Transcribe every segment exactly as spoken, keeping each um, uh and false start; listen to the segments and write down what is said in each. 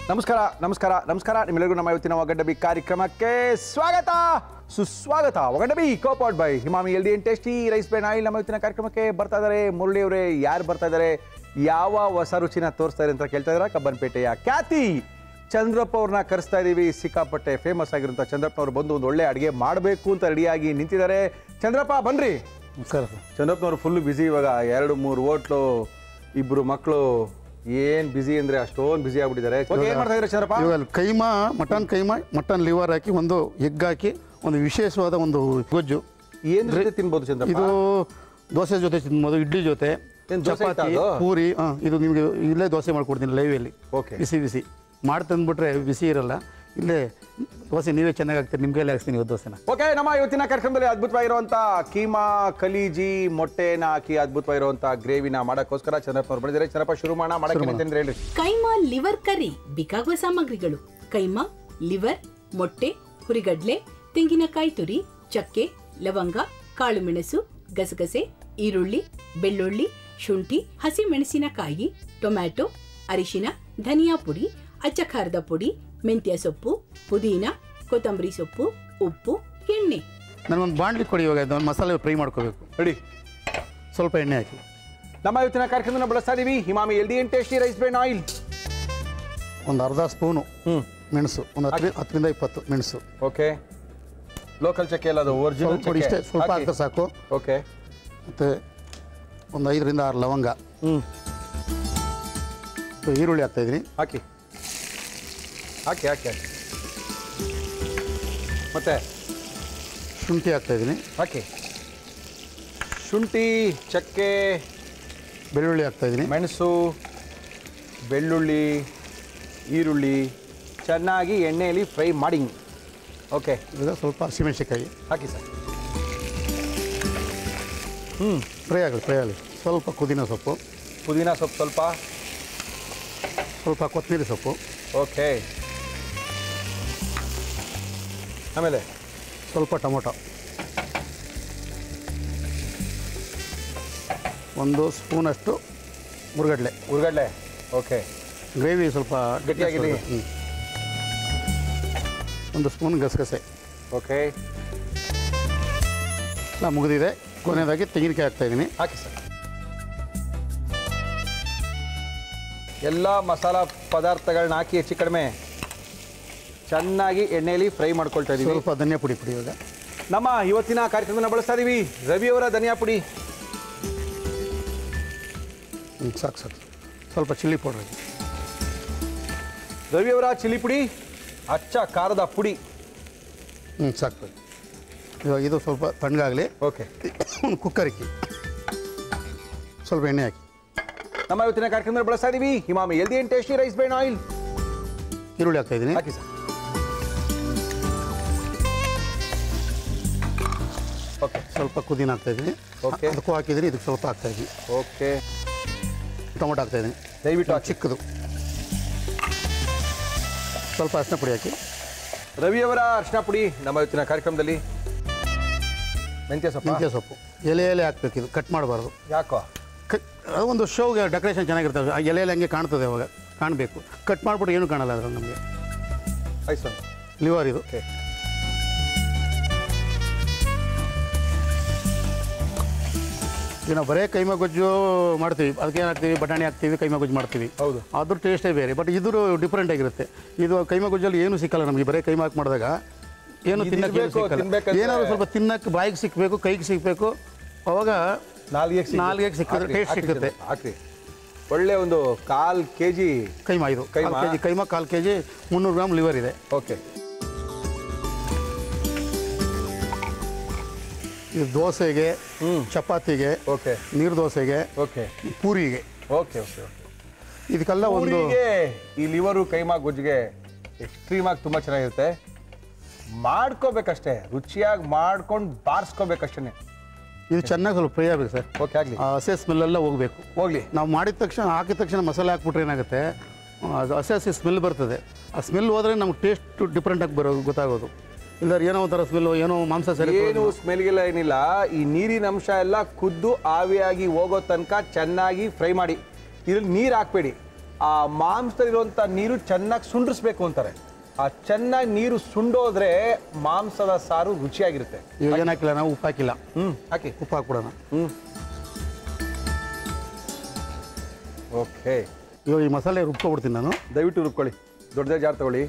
ನಮಸ್ಕಾರ ನಮಸ್ಕಾರ ನಮಸ್ಕಾರ ನಿಮ್ಮೆಲ್ಲರಿಗೂ ನಮ್ಮ ಇವತ್ತಿನ ಒಗಡ್ಡಬಿ ಕಾರ್ಯಕ್ರಮಕ್ಕೆ ಸ್ವಾಗತ ಸುಸ್ವಾಗತ. ಒಗಡ್ಡಬಿ ಕೋಪೌಟ್ by Emami healthy and tasty rice bran oil. ನಮ್ಮ ಇವತ್ತಿನ ಕಾರ್ಯಕ್ರಮಕ್ಕೆ ಬರ್ತಾ ಇದ್ದಾರೆ ಮುರಳಿ ಅವರೇ. ಯಾರು ಬರ್ತಾ ಇದ್ದಾರೆ, ಯಾವ ಹೊಸ ರುಚಿನ ತೋರಿಸ್ತಾ ಇದ್ದಾರೆ ಅಂತ ಕೇಳ್ತಾ ಇದ್ದಾರೆ. ಕಬ್ಬನ್ಪೇಟೆಯ ಖ್ಯಾತಿ ಚಂದ್ರಪ್ಪ ಅವ್ರನ್ನ ಕರೆಸ್ತಾ ಇದ್ದೀವಿ. ಸಿಕ್ಕಾಪಟ್ಟೆ ಫೇಮಸ್ ಆಗಿರುವಂಥ ಚಂದ್ರಪ್ಪನವ್ರು ಬಂದು ಒಂದು ಒಳ್ಳೆ ಅಡುಗೆ ಮಾಡಬೇಕು ಅಂತ ರೆಡಿಯಾಗಿ ನಿಂತಿದ್ದಾರೆ. ಚಂದ್ರಪ್ಪ ಬನ್ರಿ. ನಮಸ್ಕಾರ ಸರ್. ಚಂದ್ರಪ್ಪನವ್ರು ಫುಲ್ ಬ್ಯುಸಿ ಇವಾಗ. ಎರಡು ಮೂರು ಹೋಟ್ಲು, ಇಬ್ಬರು ಮಕ್ಕಳು, ಏನ್ ಬಿಸಿ ಅಂದ್ರೆ ಅಷ್ಟೊಂದು ಬಿಸಿ ಆಗ್ಬಿಟ್ಟಿದ್ದಾರೆ. ಏನ್ ಮಾಡ್ತಾ ಇದ್ದಾರೆ ಚಂದ್ರಪ್ಪ? ಇವಾಗ keema mutton keema mutton liver ಹಾಕಿ ಒಂದು ಎಗ್ ಹಾಕಿ ಒಂದು ವಿಶೇಷವಾದ ಒಂದು ಗೊಜ್ಜು. ಏನ್ ಜೊತೆ ತಿನ್ಬೋದು ಚಂದ್ರಪ್ಪ? ಇದು ದೋಸೆ ಜೊತೆ ತಿನ್ಬೋದು, ಇಡ್ಲಿ ಜೊತೆ, ಚಪಾತಿ, ಪೂರಿ. ಇದು ನಿಮಗೆ ಇಲ್ಲೇ ದೋಸೆ ಮಾಡ್ಕೊಡ್ತೀನಿ ಲೈವಲ್ಲಿ. ಓಕೆ. ಬಿಸಿ ಬಿಸಿ ಮಾಡಿ ತಂದ್ಬಿಟ್ರೆ ಬಿಸಿ ಇರಲ್ಲ. ಇಲ್ಲೇ ದೋಸೆ ನೀವೇ ಚೆನ್ನಾಗಿ ಆಗ್ತೀರಿ, ನಿಮ್ಗೆ ಹಾಕ್ತೀನಿ ಇವತ್ತು ದೋಸೆನ. ಓಕೆ, ನಮ್ಮ ಇವತ್ತಿನ ಕಾರ್ಯಕ್ರಮದಲ್ಲಿ ಅದ್ಭುತವಾಗಿರುವಂತ ಕೀಮಾ, ಕಲೀಜಿ, ಮೊಟ್ಟೆನ ಹಾಕಿ ಅದ್ಭುತವಾಗಿರುವಂತ ಗ್ರೇವಿನ ಮಾಡಕ್ಕೋಸ್ಕರ ಚಂದ್ರಪ್ಪ ಅವ್ರು ಬಂದಿದ್ದಾರೆ. ಚಂದ್ರಪ್ಪ ಶುರು ಮಾಡೋಣ. ಮಾಡಕ್ಕೆ ಹೇಳಿ. ಕೈಮಾ ಲಿವರ್ ಕರಿ ಬೇಕಾಗುವ ಸಾಮಗ್ರಿಗಳು: ಕೈಮಾ, ಲಿವರ್, ಮೊಟ್ಟೆ, ಹುರಿಗಡ್ಲೆ, ತೆಂಗಿನಕಾಯಿ ತುರಿ, ಚಕ್ಕೆ, ಲವಂಗ, ಕಾಳು ಮೆಣಸು, ಗಸಗಸೆ, ಈರುಳ್ಳಿ, ಬೆಳ್ಳುಳ್ಳಿ, ಶುಂಠಿ, ಹಸಿ ಮೆಣಸಿನಕಾಯಿ, ಟೊಮ್ಯಾಟೊ, ಅರಿಶಿನ, ಧನಿಯಾ ಪುಡಿ, ಅಚ್ಚ ಖಾರದ ಪುಡಿ, ಮೆಂತ್ಯ ಸೊಪ್ಪು, ಪುದೀನ, ಕೊತ್ತಂಬರಿ ಸೊಪ್ಪು, ಉಪ್ಪು, ಎಣ್ಣೆ. ನನಗೊಂದು ಬಾಣಲಿ ಕೊಡಿ. ಇವಾಗ ಒಂದು ಮಸಾಲೆ ಫ್ರೈ ಮಾಡ್ಕೋಬೇಕು. ರೆಡಿ. ಸ್ವಲ್ಪ ಎಣ್ಣೆ ಹಾಕಿ. ನಮ್ಮ ಇವತ್ತಿನ ಕಾರ್ಯಕ್ರಮವನ್ನು ಬಳಸ್ತಾ ಇದೀವಿ Emami healthy and tasty rice bran oil. ಒಂದು ಅರ್ಧ ಸ್ಪೂನು ಮೆಣಸು, ಒಂದು ಹತ್ತು ಹತ್ತರಿಂದ ಇಪ್ಪತ್ತು ಮೆಣಸು. ಓಕೆ. ಲೋಕಲ್ ಚಕ್ಕೆ ಅಲ್ಲ, ಅದು ಒರಿಜಿನಲ್ ಚಕ್ಕೆ. ಇಷ್ಟೇ ಸ್ವಲ್ಪ ಹಾಕಿದ್ರೆ ಸಾಕು. ಓಕೆ. ಮತ್ತು ಒಂದು ಐದರಿಂದ ಆರು ಲವಂಗ. ಹ್ಞೂ. ಈರುಳ್ಳಿ ಹಾಕ್ತಾಯಿದ್ದೀನಿ. ಹಾಕಿ ಹಾಕಿ ಹಾಕಿ ಹಾಕಿ ಮತ್ತೆ ಶುಂಠಿ ಹಾಕ್ತಾಯಿದ್ದೀನಿ. ಹಾಕಿ. ಶುಂಠಿ, ಚಕ್ಕೆ, ಬೆಳ್ಳುಳ್ಳಿ ಹಾಕ್ತಾಯಿದ್ದೀನಿ. ಮೆಣಸು, ಬೆಳ್ಳುಳ್ಳಿ, ಈರುಳ್ಳಿ ಚೆನ್ನಾಗಿ ಎಣ್ಣೆಯಲ್ಲಿ ಫ್ರೈ ಮಾಡಿ. ಓಕೆ. ಈಗ ಸ್ವಲ್ಪ ಹಸಿಮೆಣಸಿನ್ಕಾಯಿ ಹಾಕಿ ಸರ್. ಹ್ಞೂ ಫ್ರೈ ಆಗಲಿ ಫ್ರೈ ಆಗಲಿ. ಸ್ವಲ್ಪ ಪುದೀನ ಸೊಪ್ಪು, ಪುದೀನ ಸೊಪ್ಪು ಸ್ವಲ್ಪ, ಸ್ವಲ್ಪ ಕೊತ್ತಂಬರಿ ಸೊಪ್ಪು. ಓಕೆ. ಆಮೇಲೆ ಸ್ವಲ್ಪ ಟೊಮೊಟೊ, ಒಂದು ಸ್ಪೂನಷ್ಟು ಹುರಿಗಡ್ಲೆ. ಹುರಿಗಡ್ಲೆ. ಓಕೆ. ಗ್ರೇವಿ ಸ್ವಲ್ಪ ಗಟ್ಟಿಯಾಗಿದೆ. ಹ್ಞೂ. ಒಂದು ಸ್ಪೂನ್ ಗಸಗಸೆ. ಓಕೆ. ಎಲ್ಲ ಮುಗಿದಿದೆ. ಕೊನೆಯದಾಗಿ ತೆಂಗಿನಕಾಯಿ ಹಾಕ್ತಾಯಿದ್ದೀನಿ. ಹಾಕಿ ಸರ್. ಎಲ್ಲ ಮಸಾಲ ಪದಾರ್ಥಗಳನ್ನ ಹಾಕಿ ಹೆಚ್ಚು ಕಡಿಮೆ ಚೆನ್ನಾಗಿ ಎಣ್ಣೆಯಲ್ಲಿ ಫ್ರೈ ಮಾಡ್ಕೊಳ್ತಾ ಇದ್ದೀವಿ. ಸ್ವಲ್ಪ ಧನಿಯಾ ಪುಡಿ ಪುಡಿ. ಇವಾಗ ನಮ್ಮ ಇವತ್ತಿನ ಕಾರ್ಯಕ್ರಮವನ್ನು ಬಳಸ್ತಾ ಇದ್ದೀವಿ ರವಿಯವರ ಧನಿಯಾ ಪುಡಿ. ಹ್ಞೂ ಸಾಕು ಸಾಕು. ಸ್ವಲ್ಪ ಚಿಲ್ಲಿ ಪೌಡ್ರ್. ರವಿಯವರ ಚಿಲ್ಲಿ ಪುಡಿ, ಅಚ್ಚ ಖಾರದ ಪುಡಿ. ಹ್ಞೂ ಸಾಕು. ಇವಾಗ ಇದು ಸ್ವಲ್ಪ ತಣ್ಣಗಾಗಲಿ. ಓಕೆ. ಒಂದು ಕುಕ್ಕರ್ ಇಕ್ಕಿ ಸ್ವಲ್ಪ ಎಣ್ಣೆ ಹಾಕಿ. ನಮ್ಮ ಇವತ್ತಿನ ಕಾರ್ಯಕ್ರಮದಲ್ಲಿ ಬಳಸ್ತಾ ಇದ್ದೀವಿ Emami healthy and tasty rice bran oil. ಈರುಳ್ಳಿ ಹಾಕ್ತಾಯಿದ್ದೀನಿ. ಹಾಕಿ ಸರ್. ಓಕೆ. ಸ್ವಲ್ಪ ಪುದೀನ ಹಾಕ್ತಾಯಿದ್ದೀನಿ. ಓಕೆ. ಅದಕ್ಕೂ ಹಾಕಿದ್ದೀನಿ, ಇದಕ್ಕೆ ಸ್ವಲ್ಪ ಹಾಕ್ತಾಯಿದ್ದೀನಿ. ಓಕೆ. ಟೊಮೊಟೊ ಹಾಕ್ತಾಯಿದ್ದೀನಿ. ದಯವಿಟ್ಟು ಚಿಕ್ಕದು. ಸ್ವಲ್ಪ ಅರಿಶಿನ ಪುಡಿ ಹಾಕಿ. ರವಿಯವರ ಅರಿಶಿನ ಪುಡಿ. ನಮ್ಮ ಇವತ್ತಿನ ಕಾರ್ಯಕ್ರಮದಲ್ಲಿ ಮೆಂತ್ಯ ಸೊಪ್ಪು. ಮೆಂತ್ಯ ಸೊಪ್ಪು ಎಲೆ ಎಲೆ ಹಾಕ್ಬೇಕು. ಇದು ಕಟ್ ಮಾಡಬಾರ್ದು. ಯಾಕೋ? ಕಟ್ ಒಂದು ಶೋಗೆ ಡೆಕೋರೇಷನ್ ಚೆನ್ನಾಗಿರ್ತವೆ. ಆ ಎಲೆಯಲ್ಲಿ ಹಂಗೆ ಕಾಣ್ತದೆ, ಅವಾಗ ಕಾಣಬೇಕು. ಕಟ್ ಮಾಡಿಬಿಟ್ಟು ಏನೂ ಕಾಣಲ್ಲ ಅದ್ರಲ್ಲಿ ನಮಗೆ. ಆಯ್ತು ಸರ್. ಲಿವರ್ ಇದು. ಓಕೆ. ಈಗ ನಾವು ಬರೇ ಕೈಮಾ ಗೊಜ್ಜು ಮಾಡ್ತೀವಿ, ಅದಕ್ಕೆ ಏನು ಹಾಕ್ತೀವಿ, ಬಟಾಣಿ ಹಾಕ್ತೀವಿ, ಕೈಮಾ ಗೊಜ್ಜು ಮಾಡ್ತೀವಿ. ಹೌದು. ಅದ್ರ ಟೇಸ್ಟೇ ಬೇರೆ. ಬಟ್ ಇದ್ರ ಡಿಫ್ರೆಂಟ್ ಆಗಿರುತ್ತೆ. ಇದು ಕೈಮಾ ಗೊಜ್ಜಲ್ಲಿ ಏನೂ ಸಿಕ್ಕಲ್ಲ ನಮಗೆ. ಬರೀ ಕೈಮಾ ಹಾಕಿ ಮಾಡಿದಾಗ ಏನು ತಿನ್ನಕ್ಕೆ ಸಿಕ್ಕಲ್ಲ. ಏನಾದರೂ ಸ್ವಲ್ಪ ತಿನ್ನಕ್ಕೆ ಬಾಯಿಗೆ ಸಿಕ್ಕಬೇಕು, ಕೈಗೆ ಸಿಕ್ಕಬೇಕು. ಅವಾಗ ನಾಲ್ಗೆ ನಾಲ್ಗೆ ಸಿಕ್ಕಿದ್ರೆ ಟೇಸ್ಟ್ ಸಿಕ್ಕುತ್ತೆ. ಹಾಕ್ರಿ. ಒಳ್ಳೆ ಒಂದು ಕಾಲು ಕೆ ಜಿ ಕೈಮಾ. ಇದು ಕೈಮಾ ಕೆ ಜಿ ಕೈಮಾ ಕಾಲು ಕೆ ಜಿ ಮುನ್ನೂರು ಗ್ರಾಮ್ ಲಿವರ್ ಇದೆ. ಓಕೆ. ಇದು ದೋಸೆಗೆ, ಚಪಾತಿಗೆ, ಓಕೆ, ನೀರು ದೋಸೆಗೆ, ಓಕೆ, ಪೂರಿಗೆ. Okay okay okay. ಇದಕ್ಕೆಲ್ಲ ಒಂದು ಈ ಲಿವರು ಕೈಮಾ ಗೊಜ್ಜಿಗೆ ಎಕ್ಸ್ಟ್ರೀಮ್ ಆಗಿ ತುಂಬ ಚೆನ್ನಾಗಿರುತ್ತೆ. ಮಾಡ್ಕೋಬೇಕಷ್ಟೇ, ರುಚಿಯಾಗಿ ಮಾಡ್ಕೊಂಡು ಬಾರಿಸ್ಕೋಬೇಕಷ್ಟೇ. ಇದು ಚೆನ್ನಾಗಿ ಸ್ವಲ್ಪ ಫ್ರೈ ಆಗಬೇಕು ಸರ್. ಓಕೆ, ಆಗಲಿ. ಹಸೆ ಸ್ಮೆಲ್ಲೆಲ್ಲ ಹೋಗಬೇಕು. ಹೋಗಲಿ. ನಾವು ಮಾಡಿದ ತಕ್ಷಣ ಹಾಕಿದ ತಕ್ಷಣ ಮಸಾಲೆ ಹಾಕ್ಬಿಟ್ರೆ ಏನಾಗುತ್ತೆ, ಅದು ಹಸೆ ಹಸಿ ಸ್ಮೆಲ್ ಬರ್ತದೆ. ಆ ಸ್ಮೆಲ್ ಹೋದರೆ ನಮ್ಗೆ ಟೇಸ್ಟ್ ಡಿಫ್ರೆಂಟಾಗಿ ಬರೋದು ಗೊತ್ತಾಗೋದು. ಇಲ್ಲಾರ ಏನೋ ಒಂಥರ ಸ್ಮೆಲ್ಲು, ಏನೋ ಮಾಂಸ ಸರಿ ಏನು ಸ್ಮೆಲ್ಗೆಲ್ಲ ಏನಿಲ್ಲ. ಈ ನೀರಿನ ಅಂಶ ಎಲ್ಲ ಕುದ್ದು ಆವಿಯಾಗಿ ಹೋಗೋ ತನಕ ಚೆನ್ನಾಗಿ ಫ್ರೈ ಮಾಡಿ. ಇದ್ರಲ್ಲಿ ನೀರು ಹಾಕಬೇಡಿ. ಆ ಮಾಂಸದಲ್ಲಿರುವಂಥ ನೀರು ಚೆನ್ನಾಗಿ ಸುಂಡ್ರಿಸ್ಬೇಕು ಅಂತಾರೆ. ಆ ಚೆನ್ನಾಗಿ ನೀರು ಸುಂಡೋದ್ರೆ ಮಾಂಸದ ಸಾರು ರುಚಿಯಾಗಿರುತ್ತೆ. ಇವಾಗ ಏನು ಹಾಕಿಲ್ಲ ನಾವು, ಉಪ್ಪು ಹಾಕಿಲ್ಲ. ಹ್ಞೂ ಹಾಕಿ, ಉಪ್ಪು ಹಾಕ್ಬಿಡೋಣ. ಹ್ಞೂ ಓಕೆ. ಇವಾಗ ಈ ಮಸಾಲೆ ರುಬ್ಕೊಬಿಡ್ತೀನಿ ನಾನು. ದಯವಿಟ್ಟು ರುಬ್ಕೊಳ್ಳಿ, ದೊಡ್ಡದೇ ಜಾರ್ ತಗೊಳ್ಳಿ.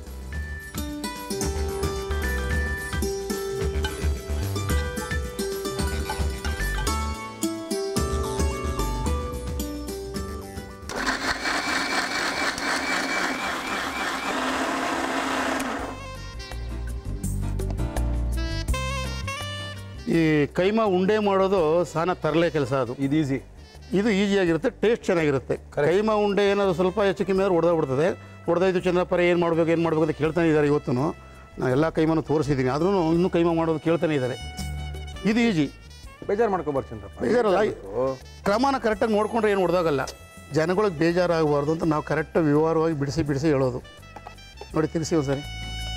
ಈ ಕೈಮಾ ಉಂಡೆ ಮಾಡೋದು ಸಾನ ತರಲೆ ಕೆಲಸ. ಅದು ಇದು ಈಸಿ, ಇದು ಈಸಿಯಾಗಿರುತ್ತೆ, ಟೇಸ್ಟ್ ಚೆನ್ನಾಗಿರುತ್ತೆ. ಕೈಮಾ ಉಂಡೆ ಏನಾದರೂ ಸ್ವಲ್ಪ ಹೆಚ್ಚು ಕಮ್ಮಿ ಆದರೂ ಹೊಡೆದೋಗ್ಬಿಡ್ತದೆ. ಹೊಡೆದೋಯ್ತು ಚಂದ್ರಪ್ಪರ ಏನು ಮಾಡಬೇಕು ಏನು ಮಾಡಬೇಕು ಅಂತ ಕೇಳ್ತಾನೆ ಇದ್ದಾರೆ. ಇವತ್ತು ನಾನು ಎಲ್ಲ ಕೈಮಾನು ತೋರಿಸಿದ್ದೀನಿ, ಆದ್ರೂ ಇನ್ನೂ ಕೈಮಾ ಮಾಡೋದು ಕೇಳ್ತಾನೆ ಇದ್ದಾರೆ. ಇದು ಈಜಿ, ಬೇಜಾರು ಮಾಡ್ಕೊಬಾರ್ದು ಚಂದ್ರಪ್ಪ. ಬೇಜಾರಲ್ಲ, ಕ್ರಮಾನ ಕರೆಕ್ಟಾಗಿ ನೋಡಿಕೊಂಡ್ರೆ ಏನು ಹೊಡೆದಾಗಲ್ಲ. ಜನಗಳಿಗೆ ಬೇಜಾರಾಗಬಾರ್ದು ಅಂತ ನಾವು ಕರೆಕ್ಟಾಗಿ ವಿವರವಾಗಿ ಬಿಡಿಸಿ ಬಿಡಿಸಿ ಹೇಳೋದು. ನೋಡಿ ತಿನ್ನಿಸಿ ಒಂದು ಸರಿ.